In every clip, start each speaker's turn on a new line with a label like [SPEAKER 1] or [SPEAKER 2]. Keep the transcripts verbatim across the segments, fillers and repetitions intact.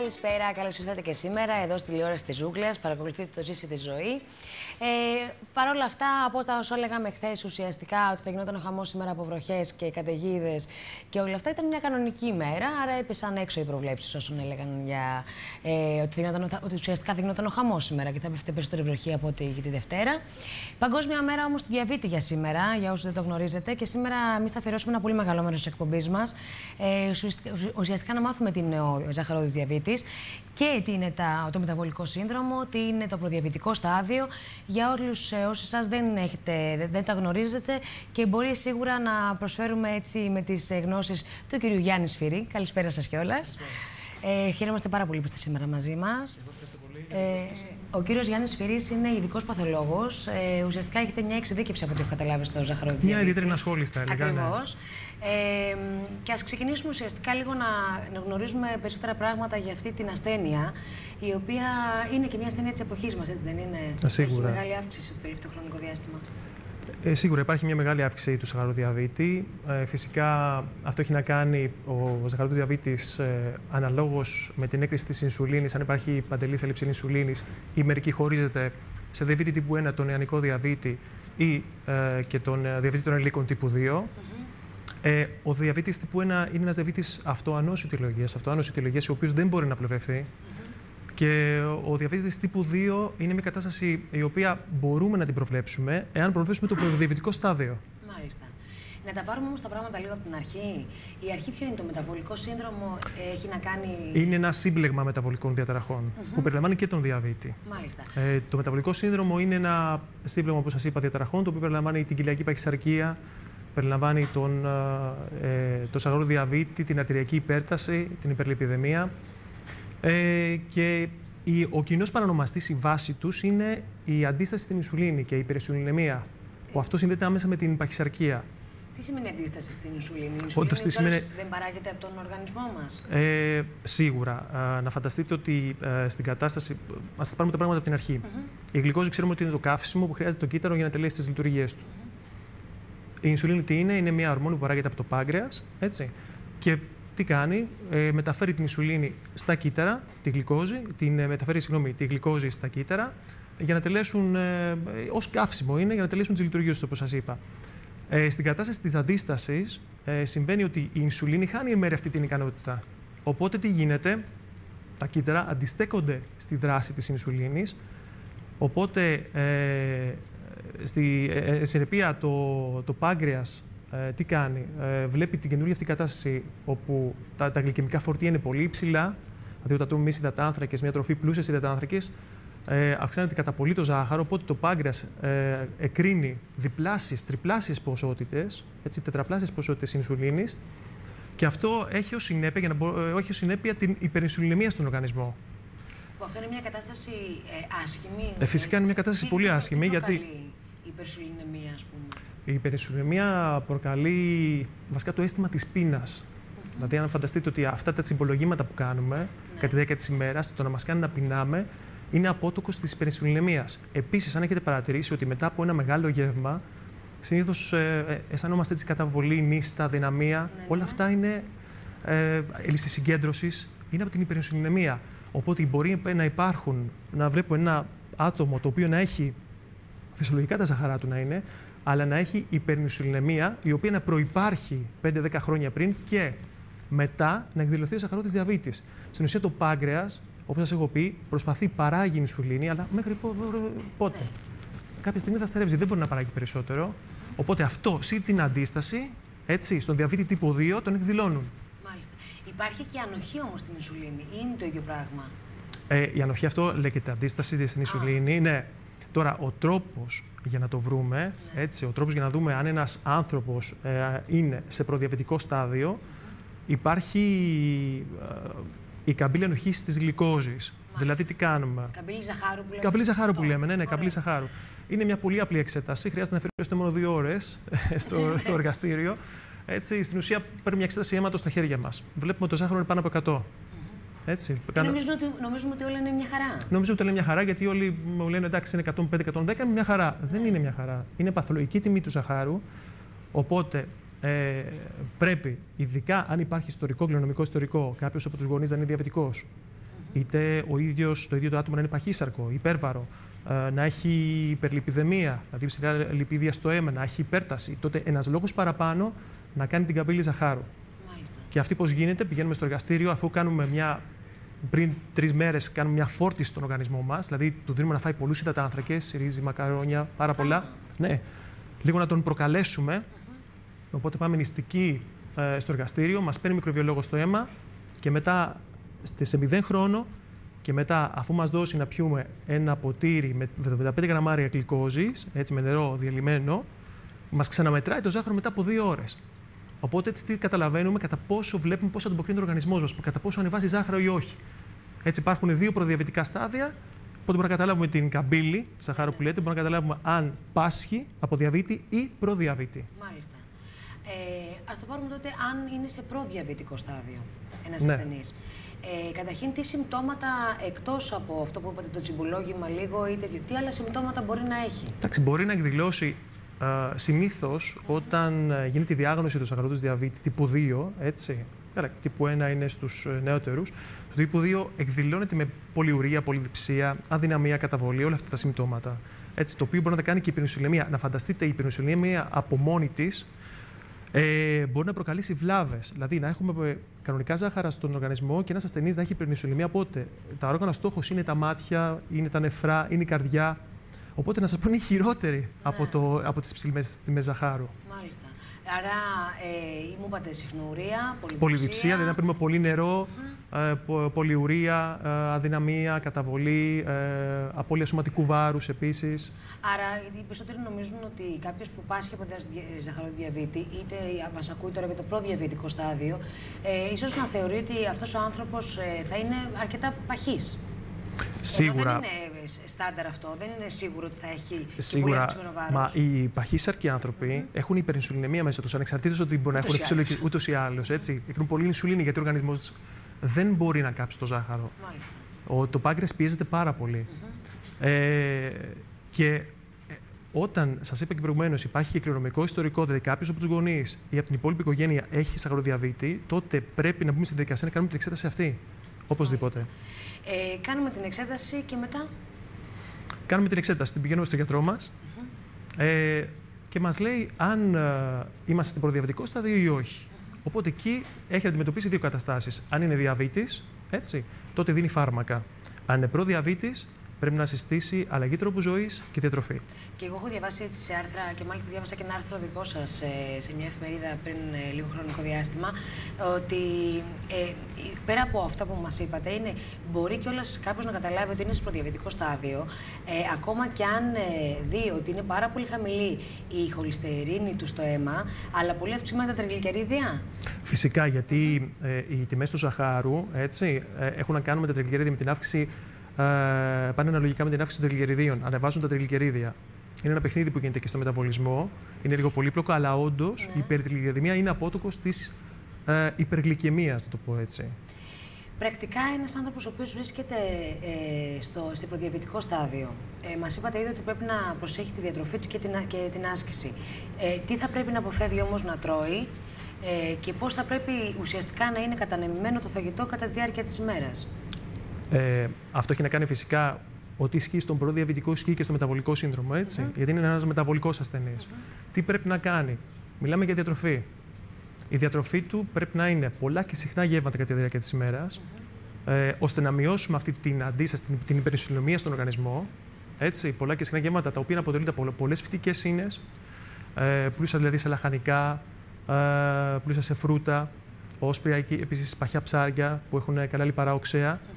[SPEAKER 1] Καλησπέρα, καλώς ήρθατε και σήμερα εδώ στη τηλεόραση της Ζούγκλας. Παρακολουθείτε το Ζήση τη Ζωή. Ε, Παρ' όλα αυτά, από όσο λέγαμε χθες, ουσιαστικά ότι θα γινόταν ο χαμός σήμερα από βροχές και καταιγίδες και όλα αυτά, ήταν μια κανονική ημέρα. Άρα έπεσαν έξω οι προβλέψεις όσων έλεγαν για, ε, ότι, γινόταν, ότι ουσιαστικά θα γινόταν ο χαμός σήμερα και θα πέφτει περισσότερη βροχή από ό,τι για τη Δευτέρα. Παγκόσμια μέρα όμως του διαβήτη για σήμερα, για όσους δεν το γνωρίζετε. Και σήμερα εμείς θα αφιερώσουμε ένα πολύ μεγάλο μέρος της εκπομπής μας. Ε, ουσιαστικά να μάθουμε τι είναι ο ζαχαρόδης διαβήτης και τι είναι τα, το μεταβολικό σύνδρομο, τι είναι το προδιαβητικό στάδιο, για όλους όσοι σας δεν, έχετε, δεν, δεν τα γνωρίζετε, και μπορεί σίγουρα να προσφέρουμε έτσι με τις γνώσεις του κυρίου Γιάννη Σφυρί. Καλησπέρα σας κιόλας. Ε, χαίρομαστε πάρα πολύ που είστε σήμερα μαζί μας. Ε, ο κύριος Γιάννης Σφυρής είναι ειδικός παθολόγος. Ε, ουσιαστικά έχετε μια εξειδίκευση από ό,τι έχω καταλάβει στο ζαχαρόδι διαβήτη.
[SPEAKER 2] Μια ιδιαίτερη ενασχόληση, θα έλεγα.
[SPEAKER 1] Ακριβώς. Ε, και ας ξεκινήσουμε ουσιαστικά λίγο να, να γνωρίζουμε περισσότερα πράγματα για αυτή την ασθένεια, η οποία είναι και μια ασθένεια της εποχής μας, έτσι δεν είναι?
[SPEAKER 2] Σίγουρα.
[SPEAKER 1] Έχει μεγάλη αύξηση το τελευταίο χρονικό διάστημα.
[SPEAKER 2] Ε, σίγουρα υπάρχει μια μεγάλη αύξηση του ζαχαροδιαβήτη. Ε, φυσικά αυτό έχει να κάνει ο ζαχαρόδης διαβήτης ε, αναλόγως με την έκρηση της ινσουλίνης. Αν υπάρχει παντελής έλλειψη ινσουλίνης, η μερική χωρίζεται σε διαβήτη τύπου ένα, τον νεανικό διαβήτη, ή ε, και τον διαβήτη των ενηλίκων τύπου δύο. Mm-hmm. ε, ο διαβήτης τύπου ένα είναι ένας διαβήτης αυτοανός αιτιολογίας, αυτοάνος αιτιολογίας, ο οποίος δεν μπορεί να πλευρευτεί. Και ο διαβήτης τύπου δύο είναι μια κατάσταση η οποία μπορούμε να την προβλέψουμε εάν προβλέψουμε το προδιαβητικό στάδιο.
[SPEAKER 1] Μάλιστα. Να τα πάρουμε όμως τα πράγματα λίγο από την αρχή. Η αρχή ποιο είναι? Το μεταβολικό σύνδρομο έχει να κάνει...
[SPEAKER 2] Είναι ένα σύμπλεγμα μεταβολικών διαταραχών mm-hmm. που περιλαμβάνει και τον διαβήτη.
[SPEAKER 1] Μάλιστα.
[SPEAKER 2] Ε, το μεταβολικό σύνδρομο είναι ένα σύμπλεγμα, όπως σας είπα, διαταραχών, το οποίο περιλαμβάνει την κοιλιακή παχυσαρκία, περιλαμβάνει τον, ε, το ζαχαρόδι διαβήτη, την αρτηριακή υπέρταση, την υπερλιπιδαιμία. Ε, και η, ο κοινός παρανομαστής, η βάση τους, είναι η αντίσταση στην ινσουλίνη και η υπερινσουλινεμία, που αυτό συνδέεται άμεσα με την παχυσαρκία.
[SPEAKER 1] Τι σημαίνει αντίσταση στην ινσουλίνη? Η
[SPEAKER 2] ινσουλίνη σημαίνει...
[SPEAKER 1] δεν παράγεται από τον οργανισμό μας?
[SPEAKER 2] Ε, σίγουρα. Α, να φανταστείτε ότι α, στην κατάσταση... Ας τα πάρουμε τα πράγματα από την αρχή. Mm-hmm. Η γλυκόζη ξέρουμε ότι είναι το καύσιμο που χρειάζεται το κύτταρο για να τελέσει τις λειτουργίες του. Mm-hmm. Η ινσουλίνη τι είναι? Είναι μια ορμόνη που παράγεται από το πάγκρεας, έτσι. Και τι κάνει? Ε, μεταφέρει την ινσουλίνη στα κύτταρα, τη γλυκόζη, την, ε, μεταφέρει συγγνώμη, τη γλυκόζη στα κύτταρα, για να τελέσουν, ε, ως καύσιμο είναι, για να τελέσουν τις λειτουργίες τους, όπως σας είπα. Ε, στην κατάσταση της αντίστασης ε, συμβαίνει ότι η ινσουλίνη χάνει μέρη αυτή την ικανότητα. Οπότε τι γίνεται? Τα κύτταρα αντιστέκονται στη δράση της ινσουλίνης, οπότε ε, στη ε, συνεπεία το, το πάγκρεας Ε, τι κάνει? Ε, βλέπει την καινούργια αυτή κατάσταση όπου τα, τα γλυκαιμικά φορτία είναι πολύ υψηλά, δηλαδή όταν τρώμε εμείς υδατάνθρακες, μια τροφή πλούσια σε υδατάνθρακες, ε, αυξάνεται κατά πολύ το ζάχαρο, οπότε το πάγκρεας ε, εκρίνει διπλάσιες, τριπλάσιες ποσότητες, έτσι, τετραπλάσιες ποσότητες ινσουλίνης, και αυτό έχει ως συνέπεια, για να μπο, ε, έχει ως συνέπεια την υπερινσουλινεμία στον οργανισμό.
[SPEAKER 1] Που αυτό είναι μια κατάσταση ε, άσχημη?
[SPEAKER 2] Ε, φυσικά είναι μια κατάσταση τι, πολύ άσχημη,
[SPEAKER 1] τι
[SPEAKER 2] γιατί...
[SPEAKER 1] η υπερινσουλινεμία, ας πούμε?
[SPEAKER 2] Η υπερινσουλινεμία προκαλεί βασικά το αίσθημα της πείνας. Mm-hmm. Δηλαδή, αν φανταστείτε ότι αυτά τα συμπολογήματα που κάνουμε ναι. κατά τη διάρκεια της ημέρας, το να μας κάνει να πεινάμε, είναι απότοκος της υπερινσουλινεμίας. Επίσης, αν έχετε παρατηρήσει ότι μετά από ένα μεγάλο γεύμα, συνήθως ε, αισθανόμαστε έτσι καταβολή, νύστα, δυναμία, ναι, όλα ναι. αυτά είναι ε, έλλειψη συγκέντρωσης, είναι από την υπερινσουλινεμία. Οπότε μπορεί να υπάρχουν, να βλέπω ένα άτομο το οποίο να έχει φυσιολογικά τα ζαχαρά του να είναι, αλλά να έχει υπερινσουλινεμία, η οποία να προϋπάρχει πέντε δέκα χρόνια πριν και μετά να εκδηλωθεί ο ζαχαρόδης διαβήτης. Στην ουσία το πάγκρεας, όπως σας έχω πει, προσπαθεί, παράγει ινσουλίνη, αλλά μέχρι πότε? Κάποια στιγμή θα στερεύσει, δεν μπορεί να παράγει περισσότερο. Οπότε αυτό, συν την αντίσταση, έτσι, στον διαβήτη τύπου δύο τον εκδηλώνουν.
[SPEAKER 1] Μάλιστα. Υπάρχει και ανοχή όμως στην ινσουλίνη, ή είναι το ίδιο πράγμα?
[SPEAKER 2] Ε, η ανοχή, αυτό λέγεται αντίσταση στην ινσουλίνη, ναι. Τώρα, ο τρόπος για να το βρούμε, ναι. έτσι, ο τρόπος για να δούμε αν ένας άνθρωπος ε, είναι σε προδιαβητικό στάδιο, mm-hmm. υπάρχει ε, η καμπύλη ανοχής της γλυκόζης. Μάλιστα. Δηλαδή, τι κάνουμε?
[SPEAKER 1] Καμπύλη ζαχάρου που λέμε.
[SPEAKER 2] Καμπύλη ζαχάρου που λέμε, ναι, ναι, καμπύλη ζαχάρου. Είναι μια πολύ απλή εξέταση, χρειάζεται να αφιερώσετε μόνο δύο ώρες στο, στο εργαστήριο. Έτσι, στην ουσία, παίρνουμε μια εξέταση αίματος στα χέρια μας. Βλέπουμε ότι το ζάχαρο είναι πάνω από εκατό. Έτσι,
[SPEAKER 1] νομίζουμε, ότι, νομίζουμε ότι όλα είναι μια χαρά.
[SPEAKER 2] Νομίζω ότι όλα είναι μια χαρά, γιατί όλοι μου λένε εντάξει είναι εκατόν πέντε εκατόν δέκα, είναι μια χαρά. Mm. Δεν είναι μια χαρά. Είναι παθολογική τιμή του ζαχάρου. Οπότε ε, πρέπει, ειδικά αν υπάρχει ιστορικό, κληρονομικό ιστορικό, κάποιος από τους γονείς να είναι διαβητικός, είτε ο ίδιος, το ίδιο το άτομο να είναι παχύσαρκο, υπέρβαρο, να έχει υπερλιπιδεμία, δηλαδή ψηλά λιπίδια στο αίμα, να έχει υπέρταση, τότε ένας λόγος παραπάνω να κάνει την καμπύλη ζαχάρου.
[SPEAKER 1] Μάλιστα.
[SPEAKER 2] Και αυτή πώς γίνεται, πηγαίνουμε στο εργαστήριο, αφού κάνουμε μια, πριν τρεις μέρες κάνουμε μια φόρτιση στον οργανισμό μας, δηλαδή του δίνουμε να φάει πολλούς υδατάνθρακες, ρύζι, μακαρόνια, πάρα πολλά. Ναι, λίγο να τον προκαλέσουμε. Mm-hmm. Οπότε πάμε νηστικοί ε, στο εργαστήριο, μας παίρνει μικροβιολόγο στο αίμα και μετά σε μηδέν χρόνο. Και μετά, αφού μας δώσει να πιούμε ένα ποτήρι με εβδομήντα πέντε γραμμάρια γλυκόζης, έτσι με νερό διαλυμένο, μας ξαναμετράει το ζάχαρο μετά από δύο ώρες. Οπότε έτσι τι καταλαβαίνουμε, κατά πόσο βλέπουμε πώς ανταποκρίνεται ο οργανισμός μας, κατά πόσο ανεβάζει ζάχαρο ή όχι. Έτσι υπάρχουν δύο προδιαβητικά στάδια. Οπότε μπορούμε να καταλάβουμε την καμπύλη, ζαχάρο που λέτε, μπορούμε να καταλάβουμε αν πάσχει από διαβήτη ή προδιαβήτη.
[SPEAKER 1] Μάλιστα. Ε, ας το πάρουμε τότε αν είναι σε προδιαβητικό στάδιο ένας
[SPEAKER 2] ναι.
[SPEAKER 1] ασθενής. Ε, καταρχήν, τι συμπτώματα εκτός από αυτό που είπατε, το τσιμπουλόγημα λίγο ή τέτοιο, τι άλλα συμπτώματα μπορεί να έχει?
[SPEAKER 2] Εντάξει, μπορεί να εκδηλώσει συνήθως mm-hmm. όταν γίνεται η διάγνωση του σαχαρότους διαβήτη τύπου δύο, έτσι. Καλά, τύπου ένα είναι στους νεότερους. Το τύπου δύο εκδηλώνεται με πολυουρία, πολυδιψία, αδυναμία, καταβολή, όλα αυτά τα συμπτώματα. Έτσι, το οποίο μπορεί να τα κάνει και η υπερινσουλινεμία. Να φανταστείτε η υπερινσουλινεμία από μόνη της. Ε, μπορεί να προκαλέσει βλάβες. Δηλαδή, να έχουμε κανονικά ζάχαρα στον οργανισμό και ένας ασθενής να έχει υπερινσουλινεμία. Πότε τα όργανα στόχος είναι τα μάτια, είναι τα νεφρά, είναι η καρδιά. Οπότε να σας πω είναι χειρότερη ναι. από, το, από τις ψηλές τιμές ζαχάρου.
[SPEAKER 1] Μάλιστα. Άρα, ε, μου είπατε συχνουρία, πολυδιψία.
[SPEAKER 2] Πολυδιψία, δηλαδή να παίρνουμε πολύ νερό, mm-hmm. ε, πο, πολυουρία, ε, αδυναμία, καταβολή, ε, απώλεια σωματικού βάρους επίσης.
[SPEAKER 1] Άρα, οι περισσότεροι νομίζουν ότι κάποιος που πάσχει από ζαχαροδιαβήτη, είτε μας ακούει τώρα για το προδιαβητικό στάδιο, ε, ίσως να θεωρεί ότι αυτός ο άνθρωπος ε, θα είναι αρκετά παχής.
[SPEAKER 2] Σίγουρα.
[SPEAKER 1] Ενώ δεν είναι στάνταρ αυτό, δεν είναι σίγουρο ότι θα έχει
[SPEAKER 2] σίγουρα,
[SPEAKER 1] πολύ αυξημένο βάρος.
[SPEAKER 2] Μα οι παχύσαρκοι άνθρωποι mm-hmm. έχουν υπερινσουλινεμία μέσα τους, ανεξαρτήτως ότι μπορεί ούτως να έχουν φυσιολογική ούτως ή άλλως. Εκρίνουν πολύ ινσουλίνη γιατί ο οργανισμός δεν μπορεί να κάψει το ζάχαρο. Ο, το πάγκρεας πιέζεται πάρα πολύ. Mm-hmm. Ε, και όταν, σας είπα και προηγουμένως, υπάρχει και κληρονομικό ιστορικό, δηλαδή κάποιος από τους γονείς ή από την υπόλοιπη οικογένεια έχει σαχαροδιαβήτη, τότε πρέπει να μπούμε στη διαδικασία να κάνουμε την εξέταση αυτή. Οπωσδήποτε.
[SPEAKER 1] Ε, κάνουμε την εξέταση και μετά.
[SPEAKER 2] Κάνουμε την εξέταση, την πηγαίνουμε στον γιατρό μας mm-hmm. ε, και μας λέει αν ε, είμαστε στην προδιαβητικό στάδιο ή όχι. Mm-hmm. Οπότε εκεί έχει να αντιμετωπίσει δύο καταστάσεις. Αν είναι διαβήτης, έτσι, τότε δίνει φάρμακα. Αν είναι προδιαβήτης, πρέπει να συστήσει αλλαγή τρόπου ζωής και διατροφή. Και
[SPEAKER 1] εγώ έχω διαβάσει έτσι σε άρθρα και μάλιστα διάβασα και ένα άρθρο δικό σας σε μια εφημερίδα πριν λίγο χρονικό διάστημα, ότι ε, πέρα από αυτά που μας είπατε, είναι, μπορεί κιόλας κάποιος να καταλάβει ότι είναι σε προδιαβητικό στάδιο, ε, ακόμα κι αν ε, δει ότι είναι πάρα πολύ χαμηλή η χολυστερίνη του στο αίμα, αλλά πολύ αυξημένα τα τριγλικερίδια. Φυσικά, γιατί ε, οι τιμές του ζαχάρου έτσι, ε, έχουν να κάνουν με τα τριγλικερίδια, με την αύξηση. Ε, πάνε αναλογικά με την αύξηση των τριγλικεριδίων. Ανεβάζουν τα τριγλικερίδια. Είναι ένα παιχνίδι που γίνεται και στο μεταβολισμό. Είναι λίγο πολύπλοκο, αλλά όντως ναι. η υπερτριγλικεριδεμία είναι απότοκος της ε, υπεργλυκαιμίας, να το πω έτσι. Πρακτικά, ένας άνθρωπος ο οποίος βρίσκεται ε, στο, στο προδιαβητικό στάδιο, ε, μας είπατε ήδη ότι πρέπει να προσέχει τη διατροφή του και την, και την άσκηση. Ε, τι θα πρέπει να αποφεύγει όμως να τρώει ε, και πώς θα πρέπει ουσιαστικά να είναι κατανεμημένο το φαγητό κατά τη διάρκεια της ημέρας. Ε, αυτό έχει να κάνει φυσικά ότι ισχύει στον προδιαβητικό, ισχύει και στο μεταβολικό σύνδρομο, έτσι. Mm-hmm. Γιατί είναι ένας μεταβολικός ασθενής. Mm-hmm. Τι πρέπει να κάνει? Μιλάμε για διατροφή. Η διατροφή του πρέπει να είναι πολλά και συχνά γεύματα κατά τη διάρκεια της ημέρας, mm-hmm. ε, ώστε να μειώσουμε αυτή την αντίσταση, την, την υπερινσουλινεμία στον οργανισμό. Έτσι, πολλά και συχνά γεύματα τα οποία αποτελούνται από πολλές φυτικές ίνες, ε, πλούσια δηλαδή σε λαχανικά, ε, πλούσια σε φρούτα, όσπρια, επίσης παχιά ψάρια που έχουν καλά λιπαρά οξέα. Mm-hmm.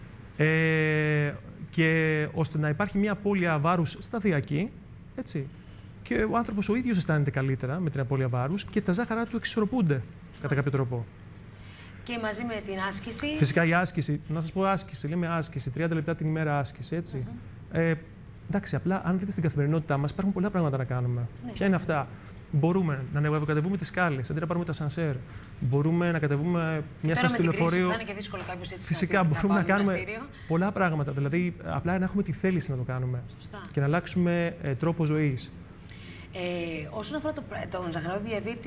[SPEAKER 1] Ε, και ώστε να υπάρχει μια απώλεια βάρους σταδιακή, έτσι, και ο άνθρωπος ο ίδιος αισθάνεται καλύτερα με την απώλεια βάρους και τα ζάχαρά του εξισορροπούνται κατά κάποιο τρόπο. Και μαζί με την άσκηση. Φυσικά η άσκηση, να σας πω άσκηση, λέμε άσκηση, τριάντα λεπτά την ημέρα άσκηση, έτσι. Mm-hmm. ε, εντάξει, απλά αν δείτε στην καθημερινότητά μας υπάρχουν πολλά πράγματα να κάνουμε. Ναι. Ποια είναι αυτά? Μπορούμε να ανεβοκατεβούμε τις σκάλες αντί να πάρουμε τα σανσέρ. Μπορούμε να κατεβούμε μια στάση του λεωφορείου. Θα είναι και δύσκολο κάποιος έτσι. Φυσικά μπορούμε να κάνουμε πολλά πράγματα. Δηλαδή, απλά να έχουμε τη θέληση να το κάνουμε. Σωστά. Και να αλλάξουμε ε, τρόπο ζωής. Ε, όσον αφορά το, τον ζαχαρόδι διαβήτη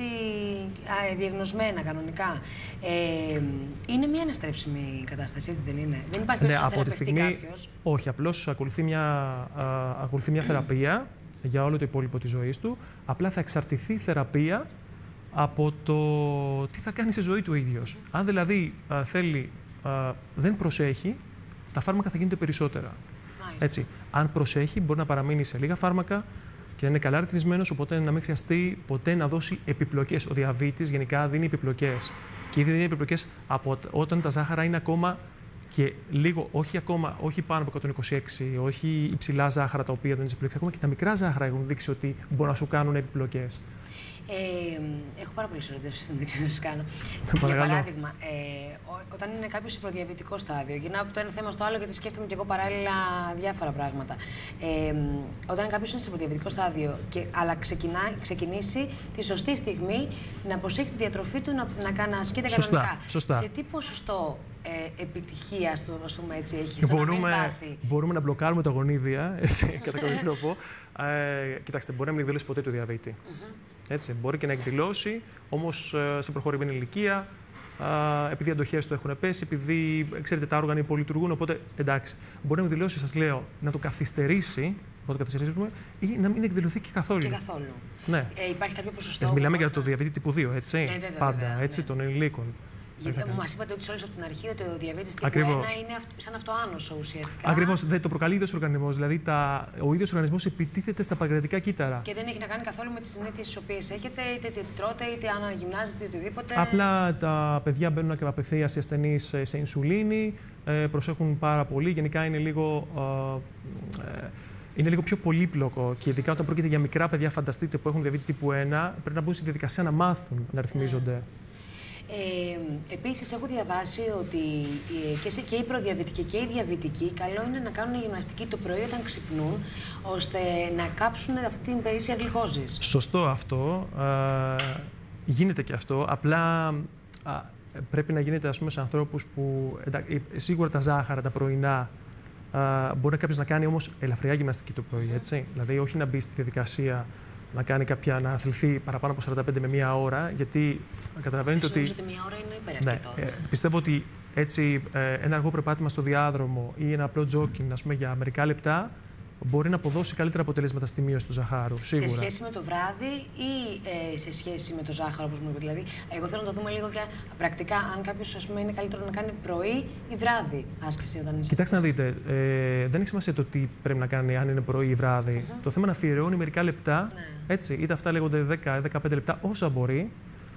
[SPEAKER 1] α, διαγνωσμένα κανονικά, ε, είναι μια αναστρέψιμη κατάσταση, έτσι δεν είναι? Δεν υπάρχει περίπτωση να θεραπευτεί κάποιος?
[SPEAKER 2] Όχι, απλώς ακολουθεί μια, α, ακολουθεί μια θεραπεία για όλο το υπόλοιπο της ζωής του. Απλά θα εξαρτηθεί η θεραπεία από το τι θα κάνει στη ζωή του ο ίδιος. Αν δηλαδή α, θέλει, α, δεν προσέχει, τα φάρμακα θα γίνονται περισσότερα. Έτσι, αν προσέχει, μπορεί να παραμείνει σε λίγα φάρμακα και να είναι καλά ρυθμισμένος, οπότε να μην χρειαστεί ποτέ να δώσει επιπλοκές. Ο διαβήτης γενικά δίνει επιπλοκές. Και ήδη δίνει επιπλοκές από όταν τα ζάχαρα είναι ακόμα και λίγο, όχι ακόμα, όχι πάνω από εκατόν είκοσι έξι, όχι υψηλά ζάχαρα τα οποία δεν είναι επιπλοκές. Ακόμα και τα μικρά ζάχαρα έχουν δείξει ότι μπορούν να σου κάνουν επιπλοκές.
[SPEAKER 1] Ε, έχω πάρα πολλές ερωτήσεις, δεν ξέρω να σας κάνω. Για παράδειγμα, ε, ό, όταν είναι κάποιος σε προδιαβητικό στάδιο, γυρνάω από το ένα θέμα στο άλλο γιατί σκέφτομαι και εγώ παράλληλα διάφορα πράγματα. Ε, όταν είναι κάποιος σε προδιαβητικό στάδιο, και, αλλά ξεκινά, ξεκινήσει τη σωστή στιγμή να προσέχει τη διατροφή του, να, να κάνει ασκείται κανονικά.
[SPEAKER 2] Σωστά.
[SPEAKER 1] Σε τι ποσοστό ε, επιτυχία, ας πούμε έτσι, έχει?
[SPEAKER 2] Μπορούμε, μπορούμε να μπλοκάρουμε τα γονίδια, έτσι, κατά κάποιο τρόπο. Ε, κοιτάξτε, μπορεί να μην εκδηλώσει ποτέ το διαβήτη. Mm-hmm. Έτσι, μπορεί και να εκδηλώσει, όμως σε προχωρημένη ηλικία, α, επειδή οι αντοχές του έχουν πέσει, επειδή ξέρετε, τα όργανα υπολειτουργούν. Οπότε εντάξει, μπορεί να εκδηλώσει, σας λέω, να το καθυστερήσει, να το καθυστερήσουμε, ή να μην εκδηλωθεί και καθόλου.
[SPEAKER 1] Και καθόλου.
[SPEAKER 2] Ναι.
[SPEAKER 1] Ε, υπάρχει κάποιο ποσοστό?
[SPEAKER 2] Έτσι, μιλάμε για το διαβήτη τύπου δύο, έτσι.
[SPEAKER 1] Ναι, βέβαια,
[SPEAKER 2] πάντα,
[SPEAKER 1] βέβαια,
[SPEAKER 2] έτσι,
[SPEAKER 1] ναι.
[SPEAKER 2] των ενηλίκων.
[SPEAKER 1] Μας είπατε ότι όλες από την αρχή ότι ο διαβήτης τύπου
[SPEAKER 2] Ακριβώς.
[SPEAKER 1] ένα είναι σαν αυτοάνωσο ουσιαστικά.
[SPEAKER 2] Ακριβώς, το προκαλεί ο ίδιος ο οργανισμός. Δηλαδή τα, ο ίδιος ο οργανισμός επιτίθεται στα παγκρατικά κύτταρα.
[SPEAKER 1] Και δεν έχει να κάνει καθόλου με τις συνήθειες τις οποίες έχετε, είτε τι τρώτε, είτε αν αναγυμνάζετε, είτε οτιδήποτε.
[SPEAKER 2] Απλά τα παιδιά μπαίνουν και απευθείας οι ασθενείς σε ινσουλίνη, προσέχουν πάρα πολύ. Γενικά είναι λίγο. Ε, Είναι λίγο πιο πολύπλοκο και ειδικά όταν πρόκειται για μικρά παιδιά, φανταστείτε, που έχουν διαβήτη τύπου ένα, πρέπει να μπουν στη διαδικασία να μάθουν να ρυθμίζονται.
[SPEAKER 1] Ε, επίσης, έχω διαβάσει ότι και, σε, και οι προδιαβητικοί και οι διαβητικοί καλό είναι να κάνουν γυμναστική το πρωί όταν ξυπνούν, ώστε να κάψουν αυτή την περίσσια γλυκόζης.
[SPEAKER 2] Σωστό αυτό. Α, γίνεται και αυτό. Απλά α, πρέπει να γίνεται, ας πούμε, σε ανθρώπους που εντάξει, σίγουρα τα ζάχαρα, τα πρωινά, α, μπορεί κάποιος να κάνει όμως ελαφριά γυμναστική το πρωί, έτσι. Mm. Δηλαδή, όχι να μπει στη διαδικασία να κάνει κάποια, να αθληθεί παραπάνω από σαράντα πέντε με μία ώρα, γιατί καταλαβαίνετε ότι.
[SPEAKER 1] Νομίζω ότι μία ώρα είναι υπεραρκετό.
[SPEAKER 2] Ναι, ε, πιστεύω ότι έτσι ε, ένα αργό περπάτημα στο διάδρομο ή ένα απλό τζόκινγκ, ας πούμε, για μερικά λεπτά μπορεί να αποδώσει καλύτερα αποτελέσματα στη μείωση του ζαχάρου. Σίγουρα.
[SPEAKER 1] Σε σχέση με το βράδυ ή ε, σε σχέση με το ζάχαρο, όπως μου είπε? Δηλαδή, εγώ θέλω να το δούμε λίγο και πρακτικά, αν κάποιος, ας πούμε, είναι καλύτερο να κάνει πρωί ή βράδυ άσκηση όταν είσαι.
[SPEAKER 2] Κοιτάξτε να δείτε, ε, δεν έχει σημασία το τι πρέπει να κάνει, αν είναι πρωί ή βράδυ. Mm-hmm. Το θέμα είναι να αφιερώνει μερικά λεπτά, ναι. Έτσι, είτε αυτά λέγονται δέκα με δεκαπέντε λεπτά, όσα μπορεί,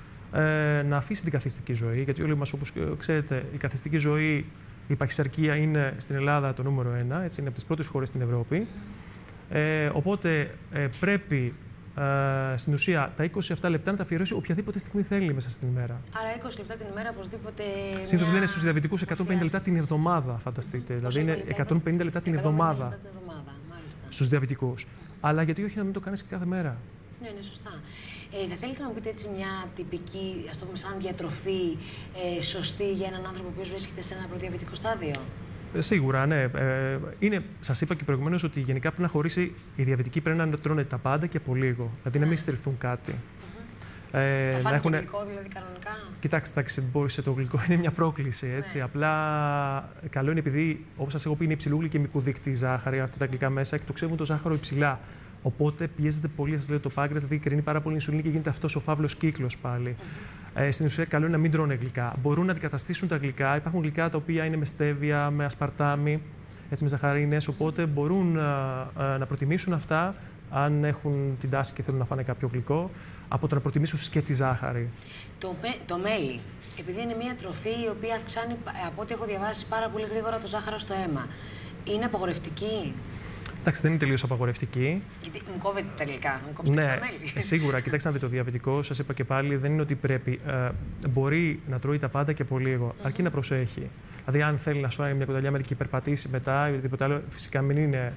[SPEAKER 2] ε, να αφήσει την καθιστική ζωή. Γιατί όλοι μας, όπως ξέρετε, η καθιστική ζωή, η παχυσαρκία είναι στην Ελλάδα το νούμερο ένα, έτσι, είναι από τις πρώτες χώρες στην Ευρώπη. Mm. Ε, οπότε ε, πρέπει ε, στην ουσία τα είκοσι επτά λεπτά να τα αφιερώσει οποιαδήποτε στιγμή θέλει μέσα στην ημέρα.
[SPEAKER 1] Άρα είκοσι λεπτά την ημέρα οπωσδήποτε.
[SPEAKER 2] Συνήθως μια... λένε στους διαβητικούς εκατόν πενήντα λεπτά την εβδομάδα, φανταστείτε. Mm. Δηλαδή είναι εκατόν πενήντα λεπτά την εβδομάδα,
[SPEAKER 1] εβδομάδα
[SPEAKER 2] στους διαβητικούς. Mm. Αλλά γιατί όχι να μην το κάνεις κάθε μέρα.
[SPEAKER 1] Ναι, είναι σωστά. Ε, θα θέλετε να μου πείτε έτσι μια τυπική, ας το πούμε, σαν διατροφή ε, σωστή για έναν άνθρωπο που βρίσκεται σε ένα προδιαβητικό στάδιο?
[SPEAKER 2] Ε, σίγουρα, ναι. Ε, είναι, σας είπα και προηγουμένως ότι γενικά πρέπει να χωρίσει, οι διαβητικοί πρέπει να τρώνε τα πάντα και από λίγο. Δηλαδή mm. να μην στερηθούν κάτι.
[SPEAKER 1] Mm-hmm. ε, θα φάνε έχουν... το γλυκό δηλαδή κανονικά?
[SPEAKER 2] Κοιτάξτε, μπορείς, το γλυκό είναι μια πρόκληση. Έτσι. Ναι. Απλά καλό είναι επειδή, όπως σας έχω πει, είναι υψηλού γλυκαιμικού δείκτη ζάχαρη, αυτά τα γλυκά μέσα, εκτοξεύουν το ζάχαρο υψηλά. Οπότε πιέζεται πολύ, σας λέω, το πάγκρεας, δηλαδή κρίνει πάρα πολύ ινσουλίνη και γίνεται αυτός ο φαύλος κύκλος πάλι. Mm-hmm. Ε, στην ουσία, καλό είναι να μην τρώνε γλυκά. Μπορούν να αντικαταστήσουν τα γλυκά. Υπάρχουν γλυκά τα οποία είναι με στέβια, με ασπαρτάμι, έτσι, με ζαχαρίνες. Οπότε μπορούν α, α, να προτιμήσουν αυτά, αν έχουν την τάση και θέλουν να φάνε κάποιο γλυκό, από το να προτιμήσουν και τη ζάχαρη.
[SPEAKER 1] Το, το μέλι, επειδή είναι μια τροφή η οποία αυξάνει, από ό,τι έχω διαβάσει, πάρα πολύ γρήγορα το ζάχαρο στο αίμα, είναι απαγορευτική?
[SPEAKER 2] Εντάξει, δεν είναι τελείως απαγορευτική.
[SPEAKER 1] Γιατί μου κόβεται τα γλυκά, μου κόβεται
[SPEAKER 2] ναι,
[SPEAKER 1] τα μέλι.
[SPEAKER 2] Σίγουρα. Κοιτάξτε να δείτε, το διαβητικό, σας είπα και πάλι, δεν είναι ότι πρέπει. Ε, μπορεί να τρώει τα πάντα και από λίγο, mm-hmm. αρκεί να προσέχει. Δηλαδή, αν θέλει να σου φάει μια κουταλιά μέλι και περπατήσει μετά ή οτιδήποτε άλλο, φυσικά μην είναι.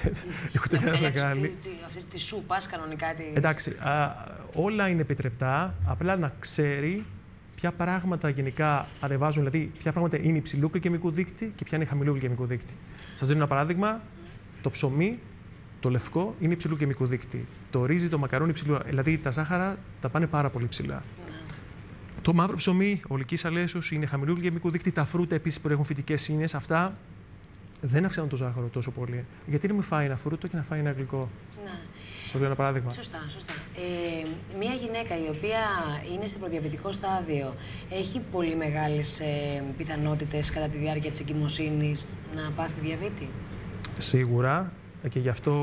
[SPEAKER 2] Η κουταλιά μεγάλη.
[SPEAKER 1] Αυτή τη σούπα, κανονικά.
[SPEAKER 2] Εντάξει, α, όλα είναι επιτρεπτά. Απλά να ξέρει ποια πράγματα γενικά ανεβάζουν, δηλαδή ποια πράγματα είναι υψηλού γλυκαιμικού δείκτη και ποια είναι χαμηλού γλυκαιμικού δείκτη. Σας δίνω ένα παράδειγμα. Το ψωμί Το λευκό είναι υψηλού γλυκαιμικού δείκτη. Το ρύζι, το μακαρόνι υψηλού. Δηλαδή τα ζάχαρα τα πάνε πάρα πολύ ψηλά. Mm. Το μαύρο ψωμί, ολικής αλέσους, είναι χαμηλού γλυκαιμικού δείκτη. Τα φρούτα επίσης περιέχουν φυτικές ίνες. Αυτά δεν αυξάνουν το ζάχαρο τόσο πολύ. Γιατί να μην φάει ένα φρούτο και να φάει ένα γλυκό. Ναι. Σας λέω ένα παράδειγμα.
[SPEAKER 1] Σωστά, σωστά. Ε, μια γυναίκα η οποία είναι στο προδιαβητικό στάδιο έχει πολύ μεγάλες ε, πιθανότητες κατά τη διάρκεια της εγκυμοσύνης να πάθει διαβήτη.
[SPEAKER 2] Σίγουρα. Και γι' αυτό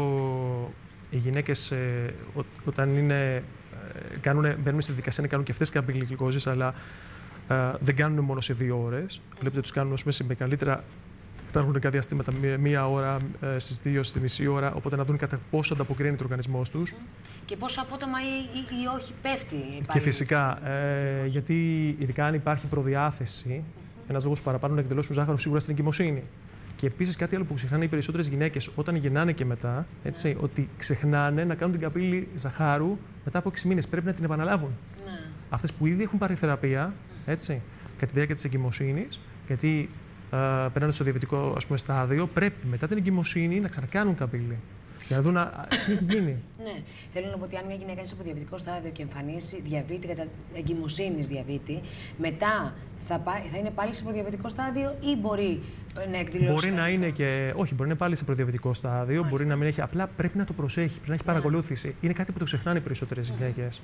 [SPEAKER 2] οι γυναίκες ε, ό, όταν είναι, ε, κάνουν, μπαίνουν στη δικασία να κάνουν και αυτές καμπύλη γλυκόζης, αλλά ε, δεν κάνουν μόνο σε δύο ώρες. Βλέπετε τους κάνουν όσο με καλύτερα. Υπάρχουν κάποια διαστήματα, μία, μία ώρα ε, στις δύο, στη μισή ώρα, οπότε να δουν κατά πόσο ανταποκρίνεται ο οργανισμός τους.
[SPEAKER 1] Και πόσο απότομα ή, ή, ή όχι πέφτει.
[SPEAKER 2] Και φυσικά, ε, γιατί ειδικά αν υπάρχει προδιάθεση, mm-hmm. ένας λόγος παραπάνω να εκδηλώσουν ζάχαρο σίγουρα στην εγκυμοσύνη. Και επίσης κάτι άλλο που ξεχνάνε οι περισσότερες γυναίκες όταν γεννάνε και μετά, έτσι, yeah. ότι ξεχνάνε να κάνουν την καμπύλη ζαχάρου μετά από έξι μήνες. Πρέπει να την επαναλάβουν. Yeah. Αυτές που ήδη έχουν πάρει θεραπεία, έτσι, κατά τη διάρκεια της εγκυμοσύνης, γιατί Uh, περνάνε στο διαβητικό, ας πούμε, στάδιο, πρέπει μετά την εγκυμοσύνη να ξανακάνουν καμπύλη. Για να δουν τι έχει γίνει.
[SPEAKER 1] Ναι. Θέλω να πω ότι αν μια γυναίκα είναι στο διαβητικό στάδιο και εμφανίσει διαβήτη κατά εγκυμοσύνης διαβήτη, μετά θα, πά, θα είναι πάλι σε προδιαβητικό στάδιο ή μπορεί να εκδηλώσει.
[SPEAKER 2] Μπορεί να είναι και. Όχι, μπορεί να είναι πάλι σε προδιαβητικό στάδιο, Μάλιστα. μπορεί να μην έχει. Απλά πρέπει να το προσέχει, πρέπει να έχει παρακολούθηση. Yeah. Είναι κάτι που το ξεχνάνε οι περισσότερες mm. γυναίκες.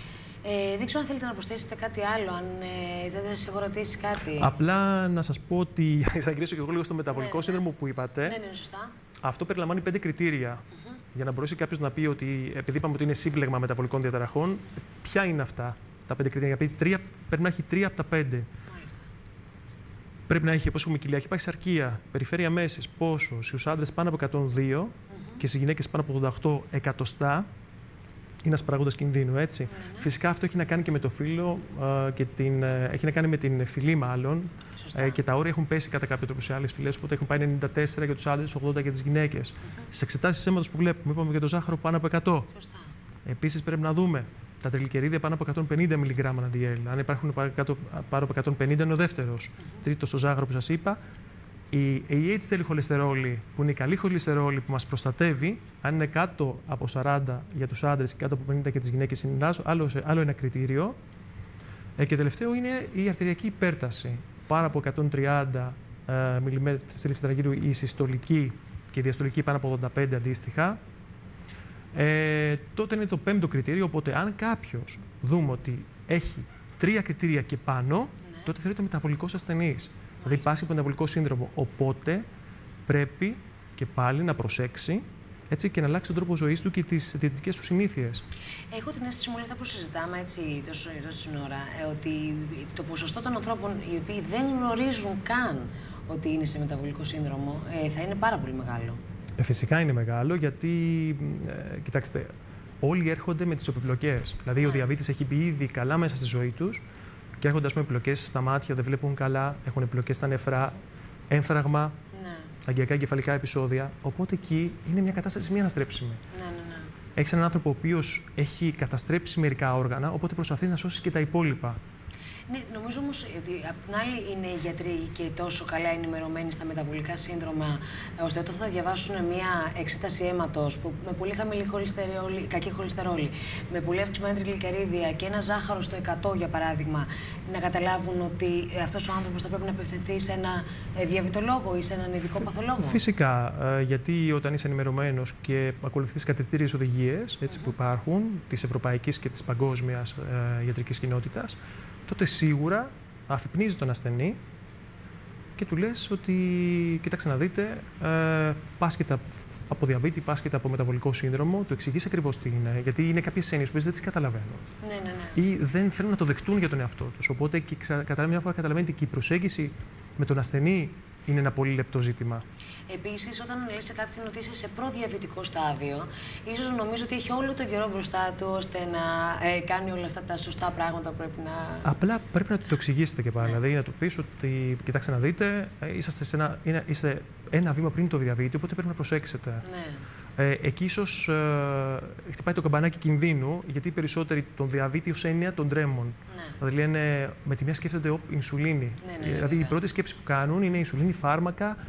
[SPEAKER 1] Ε, δεν ξέρω αν θέλετε να προσθέσετε κάτι άλλο, αν ε, δεν σας έχω ρωτήσει κάτι.
[SPEAKER 2] Απλά να σας πω ότι. Θα γυρίσω και εγώ λίγο στο μεταβολικό ναι, σύνδρομο ναι. που είπατε.
[SPEAKER 1] Ναι, ναι, σωστά.
[SPEAKER 2] Αυτό περιλαμβάνει πέντε κριτήρια. Mm-hmm. Για να μπορέσει κάποιος να πει ότι, επειδή είπαμε ότι είναι σύμπλεγμα μεταβολικών διαταραχών, ποια είναι αυτά τα πέντε κριτήρια. Γιατί τρία, πρέπει να έχει τρία από τα πέντε. Μάλιστα. Πρέπει να έχει, όπως έχουμε, κοιλιακή παχυσαρκία, περιφέρεια μέσης, πόσο, στους άντρες πάνω από εκατόν δύο mm-hmm. και στις γυναίκες πάνω από ογδόντα οκτώ εκατοστά. Είναι ένας παράγοντας κινδύνου, έτσι. Mm-hmm. Φυσικά αυτό έχει να κάνει και με το φύλο ε, και την, ε, έχει να κάνει με την φυλή, μάλλον. Ε, και τα όρια έχουν πέσει κατά κάποιο τρόπο σε άλλες φυλές, οπότε έχουν πάει ενενήντα τέσσερα για τους άντρες, ογδόντα για τις γυναίκες. Mm-hmm. Στις εξετάσεις αίματος που βλέπουμε, είπαμε για το ζάχαρο πάνω από εκατό. Επίσης πρέπει να δούμε τα τριγλικερίδια πάνω από εκατόν πενήντα μιλιγκράμμ ανά ντι ελ. Αν υπάρχουν πάνω από εκατόν πενήντα είναι ο δεύτερος. Mm-hmm. Τρίτος το ζάχαρο που σας είπα. Η, η έιτς ντι ελ χολεστερόλη, που είναι η καλή χολεστερόλη που μας προστατεύει, αν είναι κάτω από σαράντα για τους άντρες και κάτω από πενήντα για τις γυναίκες, είναι άλλο, άλλο ένα κριτήριο. Ε, και τελευταίο είναι η αρτηριακή υπέρταση. Πάνω από εκατόν τριάντα ε, μιλιμέτρα στήλη τετραγύρου η συστολική και η διαστολική πάνω από ογδόντα πέντε αντίστοιχα. Ε, τότε είναι το πέμπτο κριτήριο. Οπότε, αν κάποιος δούμε ότι έχει τρία κριτήρια και πάνω, ναι. τότε θεωρείται μεταβολικός ασθενής. Δηλαδή πάσχει από μεταβολικό σύνδρομο. Οπότε πρέπει και πάλι να προσέξει, έτσι, και να αλλάξει τον τρόπο ζωής του και τις διαιτητικές του συνήθειες.
[SPEAKER 1] Έχω την αίσθηση με όλα αυτά που συζητάμε έτσι, τόσο, τόσο ώρα, ε, ότι το ποσοστό των ανθρώπων οι οποίοι δεν γνωρίζουν καν ότι είναι σε μεταβολικό σύνδρομο ε, θα είναι πάρα πολύ μεγάλο.
[SPEAKER 2] Ε, φυσικά είναι μεγάλο, γιατί, ε, κοιτάξτε, όλοι έρχονται με τις επιπλοκές. Δηλαδή, yeah. ο διαβήτης έχει μπει ήδη καλά μέσα στη ζωή τους και έρχονται, ας πούμε, επιπλοκές στα μάτια, δεν βλέπουν καλά, έχουν επιπλοκές στα νεφρά, έμφραγμα. Αγκιακά εγκεφαλικά επεισόδια. Οπότε εκεί είναι μια κατάσταση μη αναστρέψιμη. Ναι, ναι, ναι. Έχεις έναν άνθρωπο ο οποίος έχει καταστρέψει μερικά όργανα, οπότε προσπαθείς να σώσεις και τα υπόλοιπα.
[SPEAKER 1] Ναι, νομίζω όμως ότι απ' την άλλη είναι οι γιατροί και τόσο καλά ενημερωμένοι στα μεταβολικά σύνδρομα, ώστε όταν θα διαβάσουν μια εξέταση αίματος που, με πολύ χαμηλή χολυστερόλη, κακή χολυστερόλη, με πολύ αυξημένα τριγλικερίδια και ένα ζάχαρο στο εκατό για παράδειγμα, να καταλάβουν ότι αυτός ο άνθρωπος θα πρέπει να απευθυνθεί σε ένα διαβητολόγο ή σε έναν ειδικό παθολόγο. Φυσικά,
[SPEAKER 2] γιατί όταν είσαι ενημερωμένος και ακολουθείς κατευθυντήριες οδηγίες, έτσι, mm-hmm. που υπάρχουν, της ευρωπαϊκής και της παγκόσμιας ε, ιατρικής κοινότητας, τότε σίγουρα αφυπνίζει τον ασθενή και του λες ότι, κοίταξε να δείτε, ε, πάσχεται από διαβήτη, πάσχεται από μεταβολικό σύνδρομο, του εξηγείς ακριβώς τι είναι, γιατί είναι κάποιες έννοιες που δεν τις καταλαβαίνουν.
[SPEAKER 1] Ναι, ναι, ναι.
[SPEAKER 2] Ή δεν θέλουν να το δεχτούν για τον εαυτό τους. Οπότε και κατά μια φορά καταλαβαίνετε και η προσέγγιση με τον ασθενή είναι ένα πολύ λεπτό ζήτημα.
[SPEAKER 1] Επίσης, όταν λες σε κάποιον ότι είσαι σε προδιαβητικό στάδιο, ίσως νομίζω ότι έχει όλο τον καιρό μπροστά του ώστε να ε, κάνει όλα αυτά τα σωστά πράγματα που πρέπει να.
[SPEAKER 2] Απλά πρέπει να το εξηγήσετε και πάλι. Ναι. Δηλαδή, να του πεις ότι, κοιτάξτε να δείτε, είσαστε σε ένα, είναι, είστε ένα βήμα πριν το διαβήτη, οπότε πρέπει να προσέξετε. Ναι. Ε, εκεί ίσως ε, χτυπάει το καμπανάκι κινδύνου, γιατί οι περισσότεροι τον διαβήτη ως έννοια τον τρέμουν. Ναι. Δηλαδή, λένε με τη μία σκέφτονται ο, ινσουλίνη. Ναι, ναι, ναι, δηλαδή, ναι, η πρώτη σκέψη που κάνουν είναι η ινσουλίνη, φάρμακα,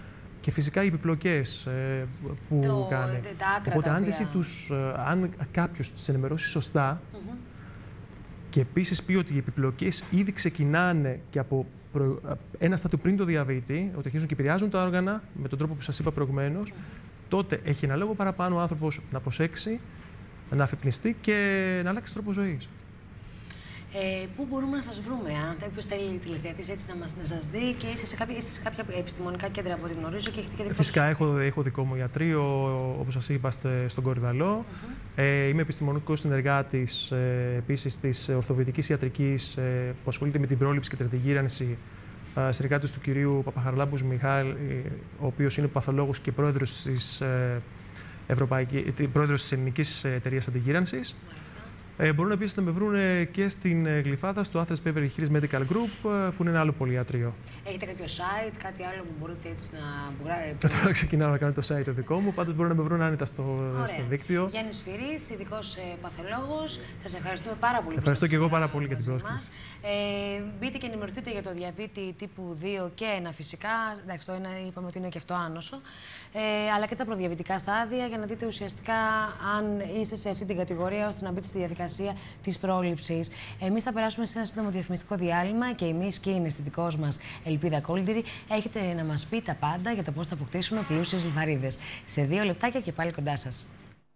[SPEAKER 2] και φυσικά οι επιπλοκές ε, που
[SPEAKER 1] το,
[SPEAKER 2] κάνει.
[SPEAKER 1] Τα άκρα,
[SPEAKER 2] Οπότε,
[SPEAKER 1] τα
[SPEAKER 2] αν,
[SPEAKER 1] οποία...
[SPEAKER 2] τους, ε, αν κάποιος τις ενημερώσει σωστά mm-hmm. και επίσης πει ότι οι επιπλοκές ήδη ξεκινάνε και από προ... ένα στάδιο πριν το διαβήτη, ότι αρχίζουν και επηρεάζουν τα όργανα με τον τρόπο που σας είπα προηγουμένως, mm-hmm. τότε έχει ένα λόγο παραπάνω ο άνθρωπος να προσέξει, να αφυπνιστεί και να αλλάξει τρόπο ζωής.
[SPEAKER 1] Ε, πού μπορούμε να σας βρούμε, αν κάποιος θέλει τηλεθεατής έτσι να, μας, να σας δει, και είστε σε κάποια, είστε σε κάποια επιστημονικά κέντρα από ό,τι γνωρίζω και έχετε και δικό
[SPEAKER 2] Φυσικά
[SPEAKER 1] σας...
[SPEAKER 2] έχω, έχω δικό μου ιατρείο, όπως σας είπα, στον Κορυδαλό. Mm-hmm. ε, είμαι επιστημονικός συνεργάτης ε, επίσης της ορθοβιωτικής ιατρικής ε, που ασχολείται με την πρόληψη και την αντιγύρανση, ε, συνεργάτης του κυρίου Παπαχαρλάμπους Μιχάλη, ε, ο οποίος είναι παθολόγος και πρόεδρος της, ε, Ευρωπαϊκή, ε, πρόεδρος της Ελληνικής Εταιρείας Αντιγύρανσης. Ε, μπορούν επίσης να με βρουν και στην Γλυφάδα, στο Athens Beverly Hills Medical Group, που είναι ένα άλλο πολυιατρείο.
[SPEAKER 1] Έχετε κάποιο site, κάτι άλλο που μπορείτε έτσι να...
[SPEAKER 2] Τώρα ξεκινάω να κάνω το site το δικό μου, πάντως μπορούν να με βρουν άνετα στο, στο δίκτυο.
[SPEAKER 1] Γιάννης Φυρής, ειδικός παθολόγος. Σας ευχαριστούμε πάρα πολύ.
[SPEAKER 2] Ευχαριστώ και εγώ πάρα πολύ για την πρόσκληση.
[SPEAKER 1] Ε, μπείτε και ενημερωθείτε για το διαβήτη τύπου δύο και ένα φυσικά. Εντάξει, το ένα είπαμε ότι είναι και αυτό άνοσο. Ε, αλλά και τα προδιαβητικά στάδια, για να δείτε ουσιαστικά αν είστε σε αυτή την κατηγορία, ώστε να μπείτε στη διαδικασία της πρόληψης. Εμείς θα περάσουμε σε ένα σύντομο διαφημιστικό διάλειμμα και εμείς και η αισθητικός μας Ελπίδα Κόλτηρη έχετε να μας πει τα πάντα για το πώς θα αποκτήσουμε πλούσιες λιβαρίδες. Σε δύο λεπτάκια και πάλι κοντά σας.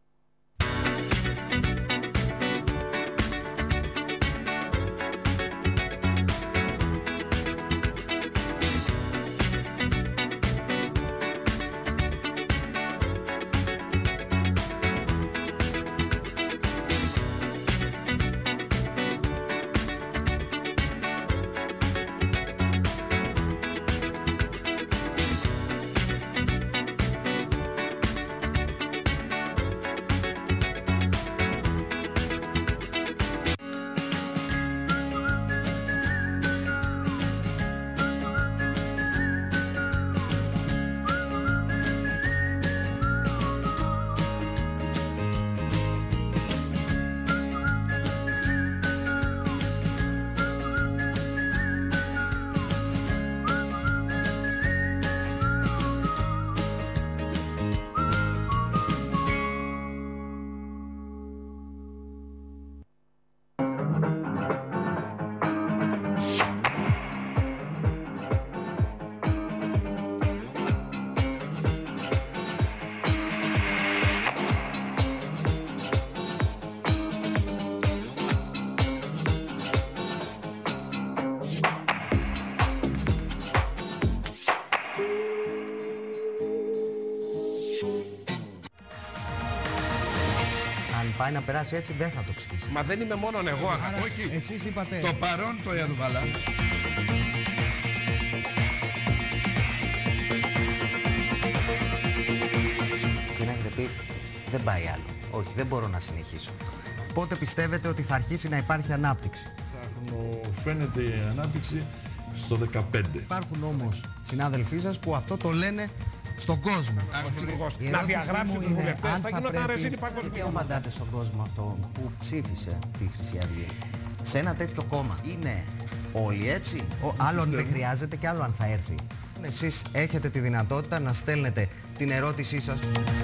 [SPEAKER 3] Πάει να περάσει έτσι, δεν θα το ψηφίσει.
[SPEAKER 4] Μα δεν είμαι μόνο εγώ.
[SPEAKER 3] Άρα,
[SPEAKER 4] όχι.
[SPEAKER 3] Εσείς είπατε.
[SPEAKER 4] Το παρόν το έβαλα.
[SPEAKER 3] Και να έχετε πει, δεν πάει άλλο. Όχι, δεν μπορώ να συνεχίσω. Πότε πιστεύετε ότι θα αρχίσει να υπάρχει ανάπτυξη?
[SPEAKER 4] Θα φαίνεται η ανάπτυξη στο δεκαπέντε.
[SPEAKER 3] Υπάρχουν όμως συνάδελφοί σας που αυτό το λένε στον κόσμο.
[SPEAKER 4] Να διαγράψει τους βουλευτές, θα γινόταν ρεζίνη παγκοσμίως.
[SPEAKER 3] Τι απαντάτε στον κόσμο αυτό που ψήφισε τη Χρυσή Αυγή? Σε ένα τέτοιο κόμμα είναι όλοι έτσι? Ο, άλλον δεν χρειάζεται και άλλο αν θα έρθει. Εσείς έχετε τη δυνατότητα να στέλνετε την ερώτησή σας.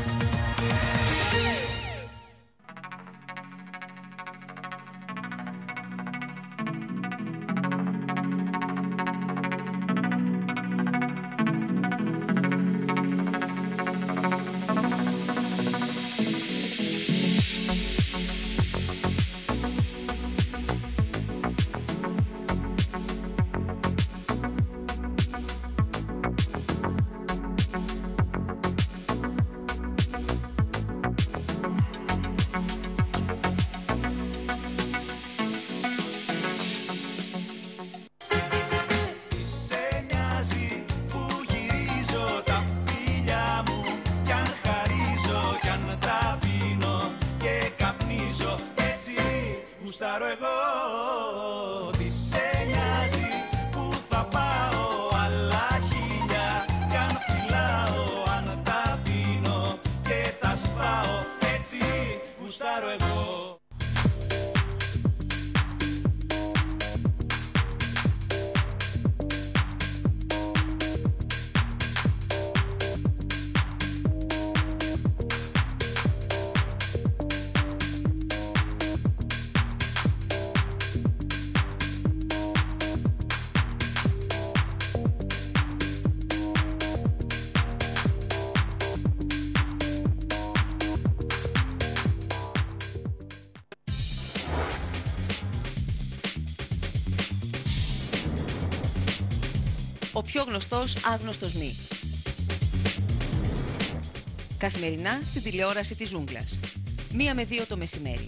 [SPEAKER 5] γουστάρω εγώ. Τι σε νοιάζει που θα πάω άλλα χίλια, κι αν φυλάω, αν τα πίνω και τα σπάω, έτσι γουστάρω εγώ.
[SPEAKER 6] ο πιο γνωστός άγνωστος μη. Καθημερινά στην τηλεόραση της Ζούγκλας. Μία με δύο το μεσημέρι.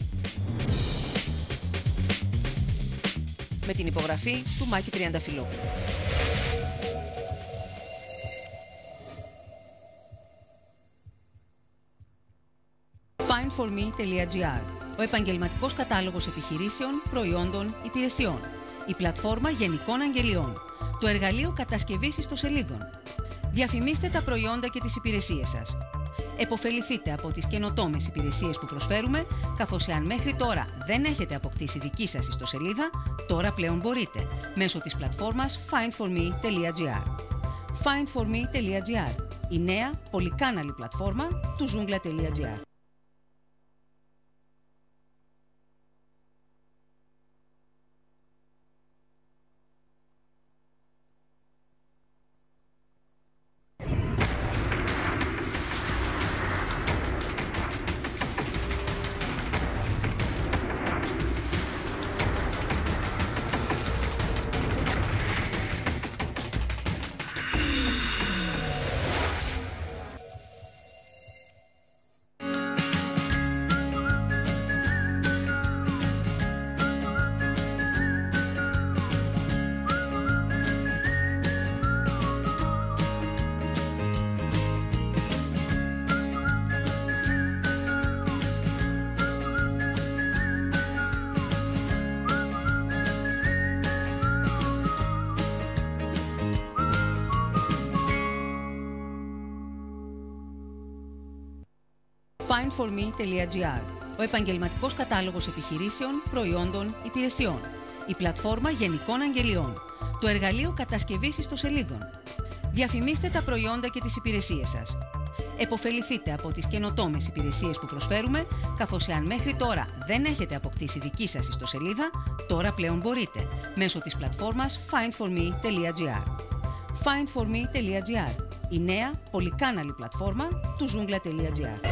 [SPEAKER 6] Με την υπογραφή του Μάκη Τριανταφυλόπουλου. φάιντ φορ μη τελεία τζι άρ. Ο επαγγελματικός κατάλογος επιχειρήσεων, προϊόντων, υπηρεσιών. Η πλατφόρμα γενικών αγγελιών. Το εργαλείο κατασκευής ιστοσελίδων. Διαφημίστε τα προϊόντα και τις υπηρεσίες σας. Εποφεληθείτε από τις καινοτόμες υπηρεσίες που προσφέρουμε, καθώς εάν μέχρι τώρα δεν έχετε αποκτήσει δική σας ιστοσελίδα, τώρα πλέον μπορείτε, μέσω της πλατφόρμας φάιντ φορ μη τελεία τζι άρ. φάιντ φορ μη τελεία τζι άρ, η νέα πολυκάναλη πλατφόρμα του ζούγκλα τελεία τζι άρ. φάιντ φορ μη τελεία τζι άρ. Ο επαγγελματικός κατάλογος επιχειρήσεων, προϊόντων, υπηρεσιών. Η πλατφόρμα γενικών αγγελιών. Το εργαλείο κατασκευής ιστοσελίδων. Διαφημίστε τα προϊόντα και τις υπηρεσίες σας. Εποφεληθείτε από τις καινοτόμες υπηρεσίες που προσφέρουμε, καθώς εάν μέχρι τώρα δεν έχετε αποκτήσει δική σας ιστοσελίδα, τώρα πλέον μπορείτε, μέσω της πλατφόρμας φάιντ φορ μη τελεία τζι άρ. φάιντ φορ μη τελεία τζι άρ, η νέα πολυκάναλη πλατφόρμα του ζούγκλα τελεία τζι άρ.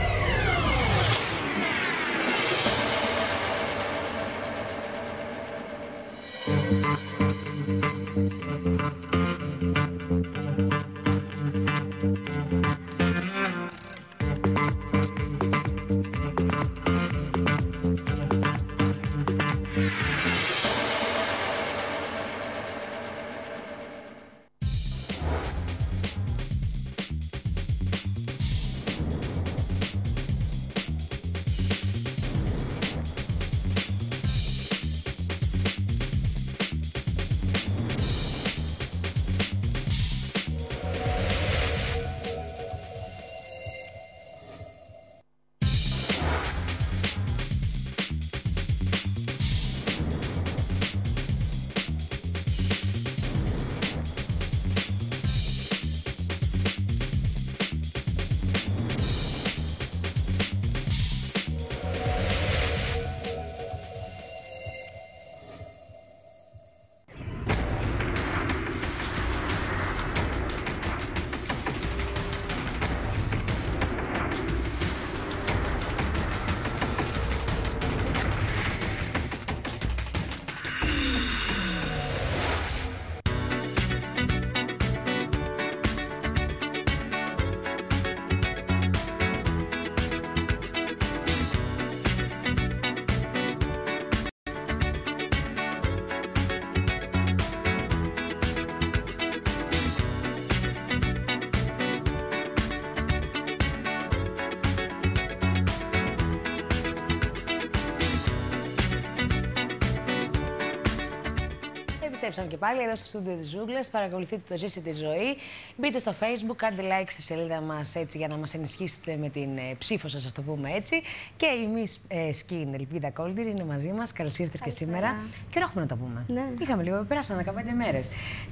[SPEAKER 1] Επιστρέψαμε και πάλι εδώ στο στούντιο της Ζούγκλας. Παρακολουθείτε το Ζήση τη Ζωή. Μπείτε στο Facebook, κάντε like στη σελίδα μας έτσι για να μας ενισχύσετε με την ε, ψήφο σας, ας το πούμε έτσι. Και η Miss ε, Skin, Ελπίδα Κόλτηρ, είναι μαζί μας. Καλώς ήρθες και σήμερα. Και έχουμε να τα πούμε.
[SPEAKER 7] Ναι.
[SPEAKER 1] Είχαμε λίγο, πέρασαν δεκαπέντε μέρες.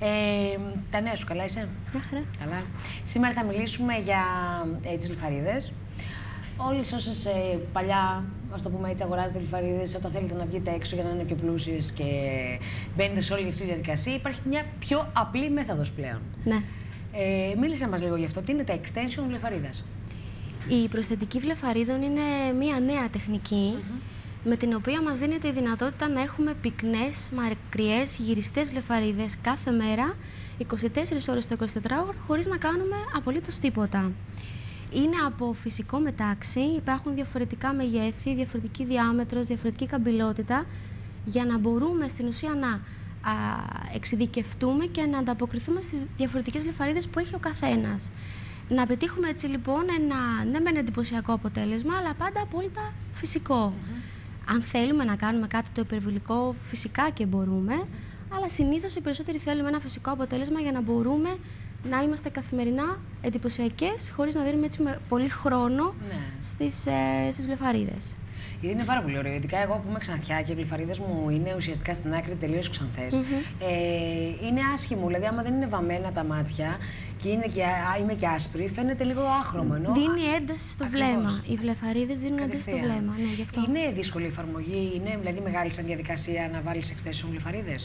[SPEAKER 1] Ε, τα νέα σου, καλά είσαι?
[SPEAKER 7] Μια χαρά.
[SPEAKER 1] Καλά. Σήμερα θα μιλήσουμε για ε, τις λιφαρίδες. Όλες όσες ε, παλιά, ας το πούμε έτσι, αγοράζετε λιφαρίδες, όταν θέλετε να βγείτε έξω για να είναι πιο πλούσιες και μπαίνετε σε όλη αυτή τη διαδικασία, υπάρχει μια πιο απλή μέθοδος πλέον.
[SPEAKER 7] Ναι.
[SPEAKER 1] Ε, μίλησε μας λίγο γι' αυτό. Τι είναι τα extension βλεφαρίδας?
[SPEAKER 7] Η προσθετική βλεφαρίδων είναι μια νέα τεχνική mm-hmm. με την οποία μας δίνεται η δυνατότητα να έχουμε πυκνές, μακριές, γυριστές βλεφαρίδες κάθε μέρα, είκοσι τέσσερις ώρες το εικοσιτετράωρο χωρίς να κάνουμε απολύτως τίποτα. Είναι από φυσικό μετάξι, υπάρχουν διαφορετικά μεγέθη, διαφορετική διάμετρος, διαφορετική καμπυλότητα, για να μπορούμε στην ουσία να α, εξειδικευτούμε και να ανταποκριθούμε στις διαφορετικές βλεφαρίδες που έχει ο καθένας. Να πετύχουμε έτσι λοιπόν ένα ναι μεν εντυπωσιακό αποτέλεσμα, αλλά πάντα απόλυτα φυσικό. Mm-hmm. Αν θέλουμε να κάνουμε κάτι το υπερβολικό, φυσικά και μπορούμε, mm-hmm. αλλά συνήθως οι περισσότεροι θέλουμε ένα φυσικό αποτέλεσμα για να μπορούμε να είμαστε καθημερινά εντυπωσιακές, χωρίς να δίνουμε έτσι με πολύ χρόνο ναι. στις, ε, στις βλεφαρίδες.
[SPEAKER 1] Είναι πάρα πολύ ωραίο. Ειδικά εγώ που είμαι ξανθιά και οι βλεφαρίδες μου είναι ουσιαστικά στην άκρη τελείως ξανθές. Mm-hmm. ε, είναι άσχημο. Δηλαδή, άμα δεν είναι βαμμένα τα μάτια και, είναι και είμαι και άσπρη, φαίνεται λίγο άχρωμο. Ενώ...
[SPEAKER 7] Δίνει ένταση στο Ακριβώς. βλέμμα. Οι βλεφαρίδες δίνουν ένταση στο βλέμμα. Ναι, γι' αυτό.
[SPEAKER 1] Είναι δύσκολη η εφαρμογή, είναι δηλαδή μεγάλη σαν διαδικασία να βάλεις extension βλεφαρίδες.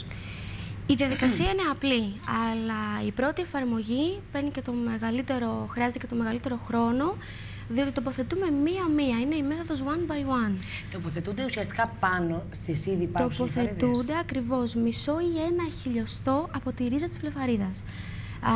[SPEAKER 7] Η διαδικασία είναι απλή, αλλά η πρώτη εφαρμογή παίρνει και το μεγαλύτερο, χρειάζεται και το μεγαλύτερο χρόνο, διότι τοποθετούμε μία-μία. Είναι η μέθοδος one by one.
[SPEAKER 1] Τοποθετούνται ουσιαστικά πάνω στις ήδη υπάρχουσες βλεφαρίδες.
[SPEAKER 7] Τοποθετούνται ακριβώς μισό ή ένα χιλιοστό από τη ρίζα της βλεφαρίδας. Α,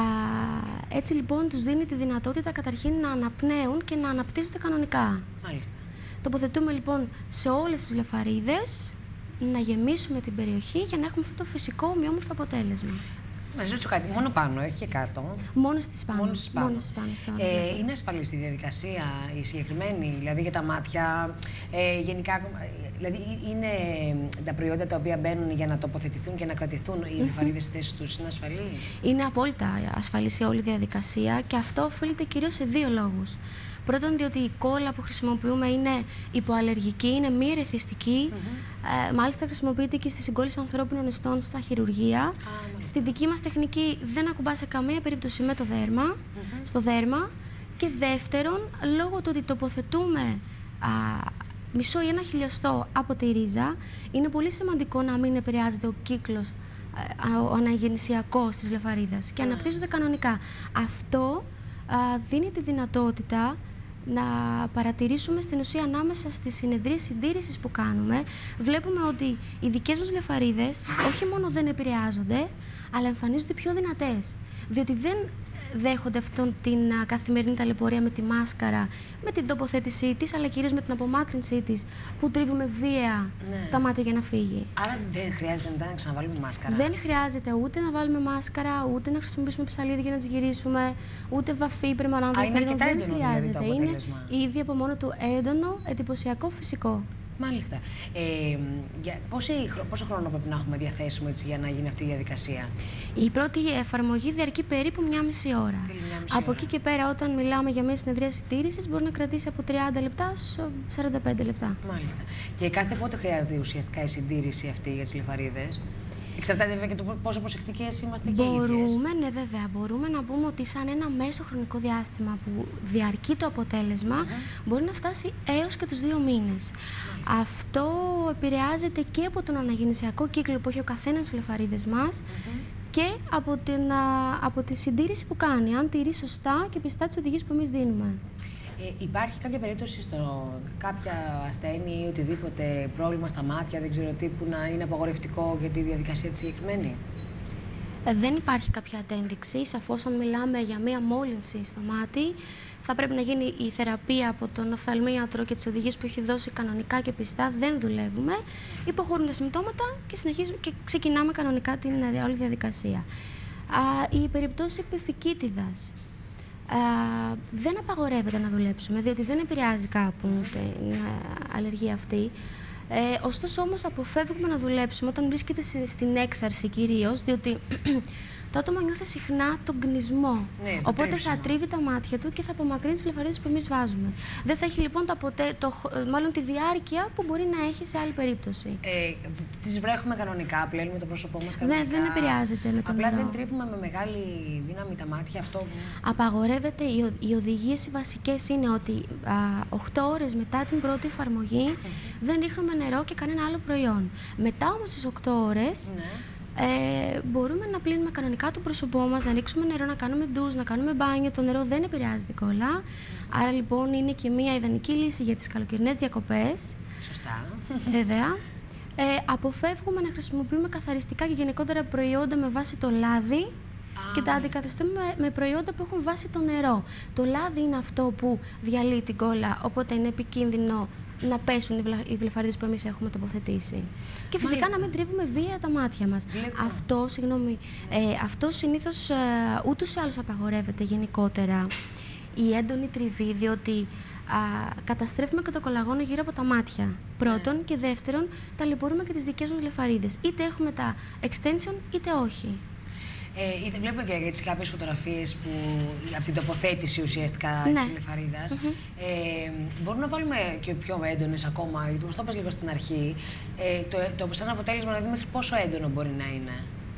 [SPEAKER 7] έτσι λοιπόν τους δίνει τη δυνατότητα καταρχήν να αναπνέουν και να αναπτύσσονται κανονικά.
[SPEAKER 1] Μάλιστα.
[SPEAKER 7] Τοποθετούμε λοιπόν σε όλες τις βλεφαρίδες, να γεμίσουμε την περιοχή για να έχουμε αυτό το φυσικό ομοιόμορφο αποτέλεσμα.
[SPEAKER 1] Να ρωτήσω κάτι, μόνο πάνω έχει και κάτω.
[SPEAKER 7] Μόνο στις πάνω.
[SPEAKER 1] Μόνο στις πάνω.
[SPEAKER 7] Μόνο στις πάνω
[SPEAKER 1] ε, είναι ασφαλής η διαδικασία, η συγκεκριμένη, δηλαδή για τα μάτια, ε, γενικά, δηλαδή είναι τα προϊόντα τα οποία μπαίνουν για να τοποθετηθούν και να κρατηθούν οι βλεφαρίδες στις θέσεις τους, είναι ασφαλή?
[SPEAKER 7] Είναι απόλυτα ασφαλής η όλη διαδικασία και αυτό οφείλεται κυρίως σε δύο λόγους. Πρώτον, διότι η κόλλα που χρησιμοποιούμε είναι υποαλλεργική, είναι μη ερεθιστική. Mm-hmm. Ε, μάλιστα, χρησιμοποιείται και στη συγκόλληση ανθρώπινων ιστών στα χειρουργεία. Ah, στη δική μας τεχνική δεν ακουμπά σε καμία περίπτωση με το δέρμα, mm-hmm. στο δέρμα. Και δεύτερον, λόγω του ότι τοποθετούμε α, μισό ή ένα χιλιοστό από τη ρίζα, είναι πολύ σημαντικό να μην επηρεάζεται ο κύκλος, α, ο αναγεννησιακός της βλεφαρίδας και mm. αναπτύσσονται κανονικά. Αυτό α, δίνει τη δυνατότητα να παρατηρήσουμε στην ουσία ανάμεσα στις συνεδρίες συντήρησης που κάνουμε, βλέπουμε ότι οι δικές μας βλεφαρίδες όχι μόνο δεν επηρεάζονται, αλλά εμφανίζονται πιο δυνατές. Διότι δεν δέχονται αυτόν την α, καθημερινή ταλαιπωρία με τη μάσκαρα, με την τοποθέτησή της, αλλά κυρίως με την απομάκρυνσή της, που τρίβουμε βία ναι. τα μάτια για να φύγει.
[SPEAKER 1] Άρα δεν χρειάζεται μετά να ξαναβάλουμε μάσκαρα?
[SPEAKER 7] Δεν χρειάζεται ούτε να βάλουμε μάσκαρα, ούτε να χρησιμοποιήσουμε ψαλίδι για να τις γυρίσουμε, ούτε βαφή πρεμανάντων βλεφαρίδων. Δεν χρειάζεται.
[SPEAKER 1] Δηλαδή,
[SPEAKER 7] είναι ήδη από μόνο του έντονο, εντυπωσιακό, φυσικό.
[SPEAKER 1] Μάλιστα. Ε, για πόσο, πόσο χρόνο πρέπει να έχουμε διαθέσιμο έτσι, για να γίνει αυτή η διαδικασία?
[SPEAKER 7] Η πρώτη εφαρμογή διαρκεί περίπου μία μισή ώρα.
[SPEAKER 1] Μία μισή
[SPEAKER 7] από
[SPEAKER 1] ώρα.
[SPEAKER 7] εκεί και πέρα, όταν μιλάμε για μια συνεδρία συντήρησης, μπορεί να κρατήσει από τριάντα λεπτά σε σαράντα πέντε λεπτά.
[SPEAKER 1] Μάλιστα. Και κάθε πότε χρειάζεται ουσιαστικά η συντήρηση αυτή για τις βλεφαρίδες? Εξαρτάται βέβαια και το πόσο προσεκτικές είμαστε και οι ίδιες.
[SPEAKER 7] Μπορούμε, ναι, βέβαια. Μπορούμε να πούμε ότι σαν ένα μέσο χρονικό διάστημα που διαρκεί το αποτέλεσμα mm-hmm. μπορεί να φτάσει έως και τους δύο μήνες. Mm-hmm. Αυτό επηρεάζεται και από τον αναγεννησιακό κύκλο που έχει ο καθένας βλεφαρίδες μας mm-hmm. και από, την, από τη συντήρηση που κάνει, αν τηρεί σωστά και πιστά τις οδηγίες που εμείς δίνουμε.
[SPEAKER 1] Ε, υπάρχει κάποια περίπτωση στο κάποια ασθένεια ή οτιδήποτε πρόβλημα στα μάτια, δεν ξέρω τι, που να είναι απαγορευτικό για τη διαδικασία τη συγκεκριμένη?
[SPEAKER 7] Ε, δεν υπάρχει κάποια αντένδειξη. Σαφώς, αν μιλάμε για μία μόλυνση στο μάτι, θα πρέπει να γίνει η θεραπεία από τον οφθαλμίατρο και τις οδηγίες που έχει δώσει κανονικά και πιστά. Δεν δουλεύουμε. Υποχωρούν τα συμπτώματα και, συνεχίζουμε και ξεκινάμε κανονικά την όλη διαδικασία. Α, η περίπτωση επιφυκίτιδας. Uh, δεν απαγορεύεται να δουλέψουμε, διότι δεν επηρεάζει κάπου την uh, αλλεργία αυτή. Ε, ωστόσο όμως αποφεύγουμε να δουλέψουμε όταν βρίσκεται στην έξαρση κυρίως, διότι το άτομο νιώθει συχνά τον κνισμό. Ναι, οπότε τρίψιμο. Θα τρίβει τα μάτια του και θα απομακρύνει τις βλεφαρίδες που εμείς βάζουμε. Δεν θα έχει λοιπόν το αποτε... το... μάλλον τη διάρκεια που μπορεί να έχει σε άλλη περίπτωση.
[SPEAKER 1] Ε, τις βρέχουμε κανονικά, πλένουμε το πρόσωπό μας κανονικά.
[SPEAKER 7] Δεν, δεν επηρεάζεται με τον
[SPEAKER 1] Απλά
[SPEAKER 7] νερό.
[SPEAKER 1] δεν τρίβουμε με μεγάλη δύναμη τα μάτια, αυτό.
[SPEAKER 7] Απαγορεύεται. Οι, οι οδηγίες οι βασικές είναι ότι α, οκτώ ώρες μετά την πρώτη εφαρμογή mm. δεν ρίχνουμε νερό και κανένα άλλο προϊόν. Μετά όμως τις οκτώ ώρες. Ναι. Ε, μπορούμε να πλύνουμε κανονικά το πρόσωπό μας, να ρίξουμε νερό, να κάνουμε ντουζ, να κάνουμε μπάνιο. Το νερό δεν επηρεάζει κόλλα. Mm. Άρα λοιπόν είναι και μια ιδανική λύση για τις καλοκαιρινές διακοπές.
[SPEAKER 1] Σωστά.
[SPEAKER 7] Βέβαια. Ε, αποφεύγουμε να χρησιμοποιούμε καθαριστικά και γενικότερα προϊόντα με βάση το λάδι και τα αντικαθιστούμε με, με προϊόντα που έχουν βάση το νερό. Το λάδι είναι αυτό που διαλύει την κόλλα, οπότε είναι επικίνδυνο να πέσουν οι, βλα... οι βλεφαρίδες που εμείς έχουμε τοποθετήσει. Και φυσικά Μάλιστα. να μην τρίβουμε βία τα μάτια μας. Βλέπω. Αυτό, συγγνώμη, ε, αυτό συνήθως ε, ούτως ή άλλως απαγορεύεται γενικότερα. Η έντονη τριβή, διότι α, καταστρέφουμε και το κολαγόνο γύρω από τα μάτια. Πρώτον, yeah. και δεύτερον, ταλαιπωρούμε και τις δικές μας βλεφαρίδες. Είτε έχουμε τα extension, είτε όχι.
[SPEAKER 1] Ε, είτε βλέπουμε και για τις κάποιες φωτογραφίες που από την τοποθέτηση ουσιαστικά ναι. της βλεφαρίδας. Mm-hmm. ε, μπορούμε να βάλουμε και πιο έντονες ακόμα, γιατί μας το είπες λίγο στην αρχή, ε, το, το, το σαν αποτέλεσμα να δούμε μέχρι πόσο έντονο μπορεί να είναι.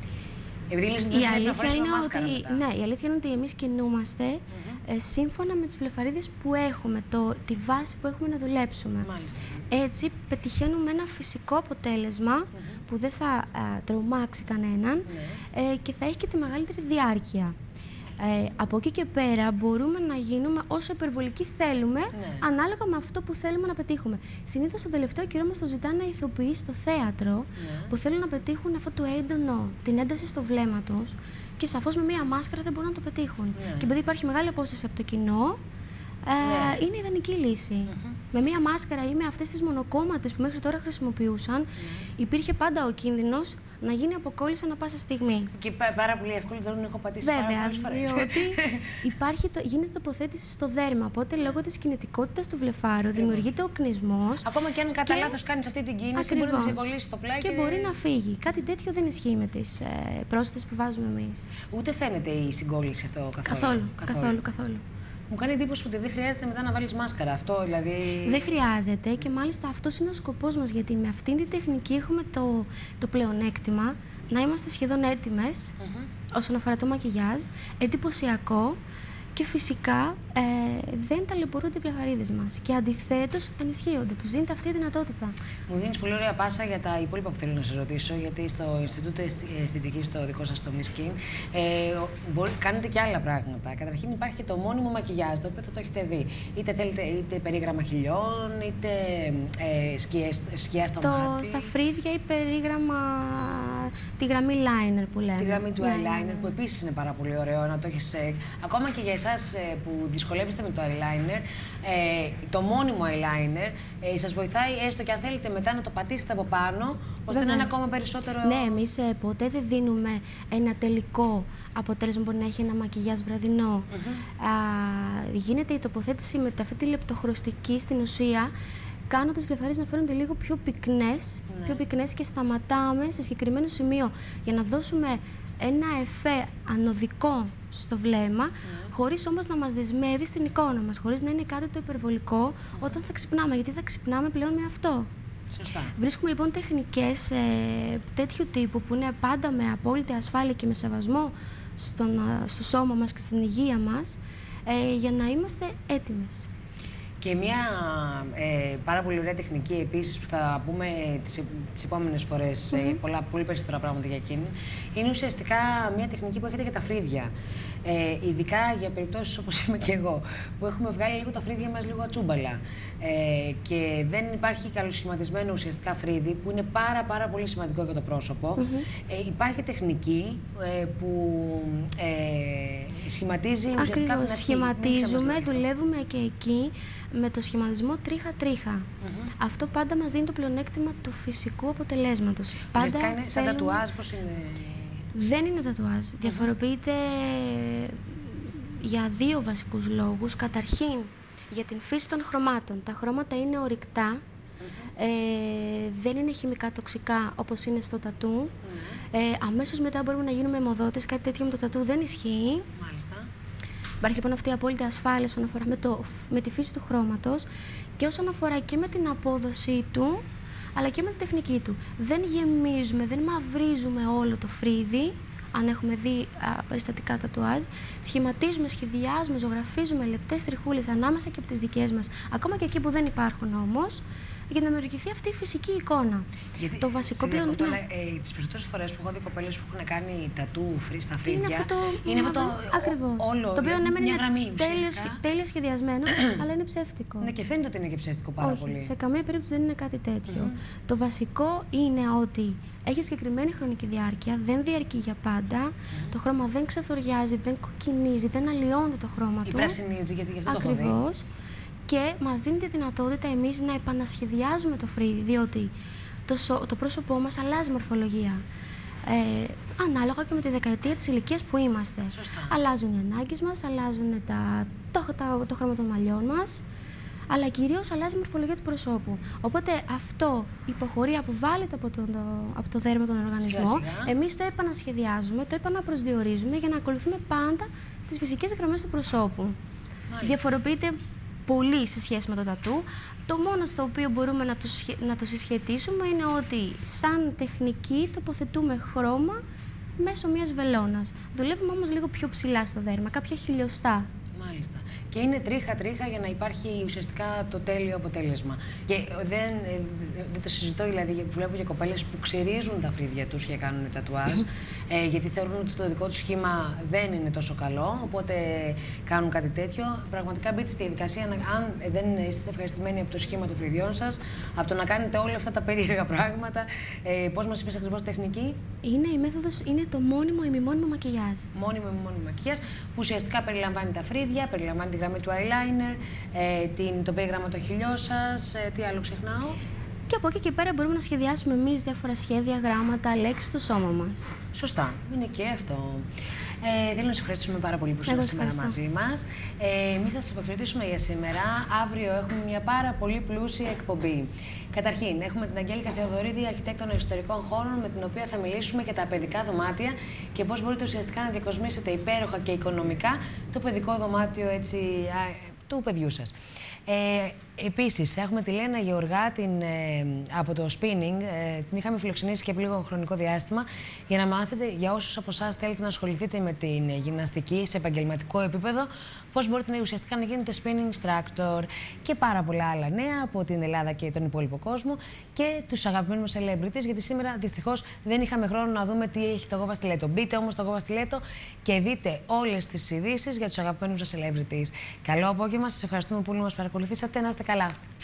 [SPEAKER 1] Επειδή λες,
[SPEAKER 7] η, αλήθεια είναι ότι, ναι, η αλήθεια είναι ότι εμείς κινούμαστε mm-hmm. ε, σύμφωνα με τις βλεφαρίδες που έχουμε, το, τη βάση που έχουμε να δουλέψουμε.
[SPEAKER 1] Μάλιστα.
[SPEAKER 7] Έτσι πετυχαίνουμε ένα φυσικό αποτέλεσμα mm-hmm. που δεν θα α, τρομάξει κανέναν mm-hmm. ε, και θα έχει και τη μεγαλύτερη διάρκεια. Ε, από εκεί και πέρα μπορούμε να γίνουμε όσο υπερβολικοί θέλουμε, ναι. ανάλογα με αυτό που θέλουμε να πετύχουμε. Συνήθως τον τελευταίο καιρό μας το ζητάνε ηθοποιοί στο θέατρο, ναι. που θέλουν να πετύχουν αυτό το έντονο, την ένταση στο βλέμμα τους και σαφώς με μία μάσκαρα δεν μπορούν να το πετύχουν. Ναι. Και επειδή υπάρχει μεγάλη απόσταση από το κοινό, ε, ναι. είναι ιδανική λύση. Mm-hmm. Με μία μάσκαρα ή με αυτές τις μονοκόμματες που μέχρι τώρα χρησιμοποιούσαν, mm-hmm. υπήρχε πάντα ο κίνδυνος να γίνει αποκόλληση ανά πάσα στιγμή.
[SPEAKER 1] Και πάρα πολύ εύκολο, δεν έχω πατήσει
[SPEAKER 7] Βέβαια,
[SPEAKER 1] πάρα πολλές φορές.
[SPEAKER 7] διότι υπάρχει το, γίνεται τοποθέτηση στο δέρμα, οπότε λόγω της κινητικότητας του βλεφάρου δημιουργείται οκνισμός.
[SPEAKER 1] Ακόμα και αν κατά λάθος κάνεις αυτή την κίνηση, ακριβώς. μπορεί να ξεκολλήσει το πλάι
[SPEAKER 7] και, και μπορεί να φύγει. Κάτι τέτοιο δεν ισχύει με τις ε, πρόσθετες που βάζουμε εμείς.
[SPEAKER 1] Ούτε φαίνεται η συγκόλληση αυτό καθόλου.
[SPEAKER 7] Καθόλου, καθόλου, καθόλου. καθόλου.
[SPEAKER 1] Μου κάνει εντύπωση ότι δεν χρειάζεται μετά να βάλεις μάσκαρα. Αυτό δηλαδή.
[SPEAKER 7] Δεν χρειάζεται και μάλιστα αυτός είναι ο σκοπός μας. Γιατί με αυτήν την τεχνική έχουμε το, το πλεονέκτημα να είμαστε σχεδόν έτοιμες mm-hmm. όσον αφορά το μακιγιάζ, εντυπωσιακό και φυσικά ε, δεν ταλαιπωρούνται οι βλεφαρίδες μας. Και αντιθέτως ενισχύονται. Τους δίνεται αυτή η δυνατότητα.
[SPEAKER 1] Μου δίνεις πολύ ωραία πάσα για τα υπόλοιπα που θέλω να σε ρωτήσω, γιατί στο Ινστιτούτο Αισθητικής, στο δικό σας το Miskin, ε, μπορεί, κάνετε και άλλα πράγματα. Καταρχήν υπάρχει και το μόνιμο μακιγιάζ, το οποίο θα το έχετε δει. Είτε θέλετε είτε περίγραμμα χιλιών, είτε ε, σκιές, σκιά στο, στο μάτι.
[SPEAKER 7] Στα φρύδια ή περίγραμμα, τη γραμμή liner που λέμε.
[SPEAKER 1] Τη γραμμή του eyeliner, yeah. που επίσης είναι πάρα πολύ ωραίο να το έχεις. Ε, ακόμα και για εσάς ε, που δυσκολεύεστε με το eyeliner, ε, το μόνιμο eyeliner ε, σας βοηθάει έστω και αν θέλετε μετά να το πατήσετε από πάνω, ώστε Βέβαια. να είναι ακόμα περισσότερο.
[SPEAKER 7] Ναι, εμείς ε, ποτέ δεν δίνουμε ένα τελικό αποτέλεσμα που μπορεί να έχει ένα μακιγιάζ βραδινό. Mm-hmm. Α, γίνεται η τοποθέτηση με αυτή τη λεπτοχρωστική στην ουσία, κάνοντας τις βλεφαρίδες να φαίνονται λίγο πιο πυκνές, ναι. πιο πυκνές και σταματάμε σε συγκεκριμένο σημείο για να δώσουμε ένα εφέ ανωδικό στο βλέμμα, mm. χωρίς όμως να μας δεσμεύει στην εικόνα μας, χωρίς να είναι κάτι το υπερβολικό mm. όταν θα ξυπνάμε, γιατί θα ξυπνάμε πλέον με αυτό.
[SPEAKER 1] Σωστά.
[SPEAKER 7] Βρίσκουμε λοιπόν τεχνικές ε, τέτοιου τύπου που είναι πάντα με απόλυτη ασφάλεια και με σεβασμό στον, στο σώμα μας και στην υγεία μας, ε, για να είμαστε έτοιμες.
[SPEAKER 1] Και μια ε, πάρα πολύ ωραία τεχνική επίσης που θα πούμε τις, τις επόμενες φορές, mm-hmm. ε, πολλά, πολύ περισσότερα πράγματα για εκείνη, είναι ουσιαστικά μια τεχνική που έχετε για τα φρύδια. Ε, ειδικά για περιπτώσεις όπως είμαι και εγώ, που έχουμε βγάλει λίγο τα φρύδια μας λίγο ατσούμπαλα ε, και δεν υπάρχει καλοσχηματισμένο ουσιαστικά φρύδι, που είναι πάρα πάρα πολύ σημαντικό για το πρόσωπο. Mm-hmm. ε, υπάρχει τεχνική ε, που ε, σχηματίζει ουσιαστικά από την αρχή.
[SPEAKER 7] Σχηματίζουμε, δουλεύουμε και εκεί με το σχηματισμό τρίχα-τρίχα. Mm-hmm. Αυτό πάντα μας δίνει το πλεονέκτημα του φυσικού αποτελέσματος. Πάντα
[SPEAKER 1] είναι σαν τατουάζ, πώς είναι?
[SPEAKER 7] Δεν είναι τατουάζ. Mm-hmm. Διαφοροποιείται για δύο βασικούς λόγους. Καταρχήν, για την φύση των χρωμάτων. Τα χρώματα είναι ορυκτά, mm-hmm. ε, δεν είναι χημικά τοξικά όπως είναι στο τατού. Mm-hmm. ε, αμέσως μετά μπορούμε να γίνουμε αιμοδότες. Κάτι τέτοιο με το τατού δεν ισχύει.
[SPEAKER 1] Μάλιστα.
[SPEAKER 7] Υπάρχει λοιπόν αυτή η απόλυτη ασφάλεια όσον αφορά με, το, με τη φύση του χρώματος και όσον αφορά και με την απόδοσή του, αλλά και με την τεχνική του. Δεν γεμίζουμε, δεν μαυρίζουμε όλο το φρύδι, αν έχουμε δει α, περιστατικά τατουάζ. Σχηματίζουμε, σχεδιάζουμε, ζωγραφίζουμε λεπτές τριχούλες ανάμεσα και από τις δικές μας, ακόμα και εκεί που δεν υπάρχουν όμως, για να δημιουργηθεί αυτή η φυσική εικόνα.
[SPEAKER 1] Γιατί,
[SPEAKER 7] το βασικό πλέον. Ναι.
[SPEAKER 1] Ε, τις περισσότερες φορές που έχω δει κοπέλες που έχουν κάνει τατού στα φρύδια.
[SPEAKER 7] Είναι αυτό το.
[SPEAKER 1] Είναι αυτό το.
[SPEAKER 7] Ακριβώς.
[SPEAKER 1] Όλο,
[SPEAKER 7] το οποίο ναι, είναι
[SPEAKER 1] γραμμή,
[SPEAKER 7] τέλεια, τέλεια σχεδιασμένο, αλλά είναι ψεύτικο.
[SPEAKER 1] Ναι, και φαίνεται ότι είναι και ψεύτικο πάρα
[SPEAKER 7] Όχι,
[SPEAKER 1] πολύ.
[SPEAKER 7] Σε καμία περίπτωση δεν είναι κάτι τέτοιο.
[SPEAKER 1] Mm-hmm.
[SPEAKER 7] Το βασικό είναι ότι έχει συγκεκριμένη χρονική διάρκεια, δεν διαρκεί για πάντα, mm. το χρώμα δεν ξεθοριάζει, δεν κοκκινίζει, δεν αλλοιώνεται το χρώμα
[SPEAKER 1] η
[SPEAKER 7] του.
[SPEAKER 1] Πρασινίζει, γιατί γι' αυτό το έχω δει.
[SPEAKER 7] Ακριβώς. Και μας δίνει τη δυνατότητα εμείς να επανασχεδιάζουμε το φρύδι, διότι το, το πρόσωπό μας αλλάζει μορφολογία. Ε, ανάλογα και με τη δεκαετία της ηλικίας που είμαστε.
[SPEAKER 1] Σωστά.
[SPEAKER 7] Αλλάζουν οι ανάγκες μας, αλλάζουν τα, το, το, το χρώμα των μαλλιών μας, αλλά κυρίως αλλάζει η μορφολογία του προσώπου. Οπότε αυτό υποχωρεί, αποβάλλεται από, τον, το, από το δέρμα τον οργανισμό.
[SPEAKER 1] Σιγά, σιγά.
[SPEAKER 7] Εμείς το επανασχεδιάζουμε, το επαναπροσδιορίζουμε για να ακολουθούμε πάντα τις φυσικές γραμμές του προσώπου. Μάλιστα. Διαφοροποιείται πολύ σε σχέση με το τατού. Το μόνο στο οποίο μπορούμε να το, να το συσχετίσουμε είναι ότι σαν τεχνική τοποθετούμε χρώμα μέσω μιας βελόνας. Δουλεύουμε όμως λίγο πιο ψηλά στο δέρμα, κάποια χιλιοστά.
[SPEAKER 1] Μάλιστα. Και είναι τρίχα-τρίχα για να υπάρχει ουσιαστικά το τέλειο αποτέλεσμα. Και δεν, δεν το συζητώ, δηλαδή, βλέπω και κοπέλες που ξυρίζουν τα φρύδια τους και κάνουν τατουάζ, ε, γιατί θεωρούν ότι το δικό τους σχήμα δεν είναι τόσο καλό, οπότε κάνουν κάτι τέτοιο. Πραγματικά μπείτε στη διαδικασία, αν δεν είστε ευχαριστημένοι από το σχήμα των φρυδιών σας, από το να κάνετε όλα αυτά τα περίεργα πράγματα. Ε, πώς μας είπες ακριβώς τεχνική?
[SPEAKER 7] Είναι η μέθοδος, είναι το μόνιμο ημιμόνιμο μακιγιάζ.
[SPEAKER 1] Μόνιμο ημιμόνιμο μακιγιάζ, που ουσιαστικά περιλαμβάνει τα φρύδια, περιλαμβάνει τη γραμμή του eyeliner, ε, την, το περίγραμμα των χιλιών σας, ε, τι άλλο ξεχνάω.
[SPEAKER 7] Και από εκεί και πέρα μπορούμε να σχεδιάσουμε εμείς διάφορα σχέδια, γράμματα, λέξεις στο σώμα μας.
[SPEAKER 1] Σωστά, είναι και αυτό. Ε, θέλω να σας ευχαριστήσουμε πάρα πολύ που ήσασταν σήμερα μαζί μας. Ε, εμείς θα σας ευχαριστήσουμε για σήμερα. Αύριο έχουμε μια πάρα πολύ πλούσια εκπομπή. Καταρχήν, έχουμε την Αγγέλικα Θεοδωρίδη, αρχιτέκτονα εσωτερικών χώρων, με την οποία θα μιλήσουμε για τα παιδικά δωμάτια και πώς μπορείτε ουσιαστικά να διακοσμήσετε υπέροχα και οικονομικά το παιδικό δωμάτιο έτσι, α, του παιδιού σας. Ε, επίσης, έχουμε τη Λένα Γεωργά την, ε, από το spinning. Ε, την είχαμε φιλοξενήσει και από λίγο χρονικό διάστημα για να μάθετε, για όσους από εσάς θέλετε να ασχοληθείτε με την γυμναστική σε επαγγελματικό επίπεδο, πώς μπορείτε να, ουσιαστικά να γίνετε spinning instructor και πάρα πολλά άλλα νέα από την Ελλάδα και τον υπόλοιπο κόσμο και τους αγαπημένους celebrities, γιατί σήμερα δυστυχώς δεν είχαμε χρόνο να δούμε τι έχει το Γόβα Στιλέτο. Μπείτε όμως στο Γόβα Στιλέτο και δείτε όλες τις ειδήσεις για τους αγαπημένους celebrities. Καλό απόγευμα, σας ευχαριστούμε πολύ που μας παρακολουθήσατε. Να είστε καλά.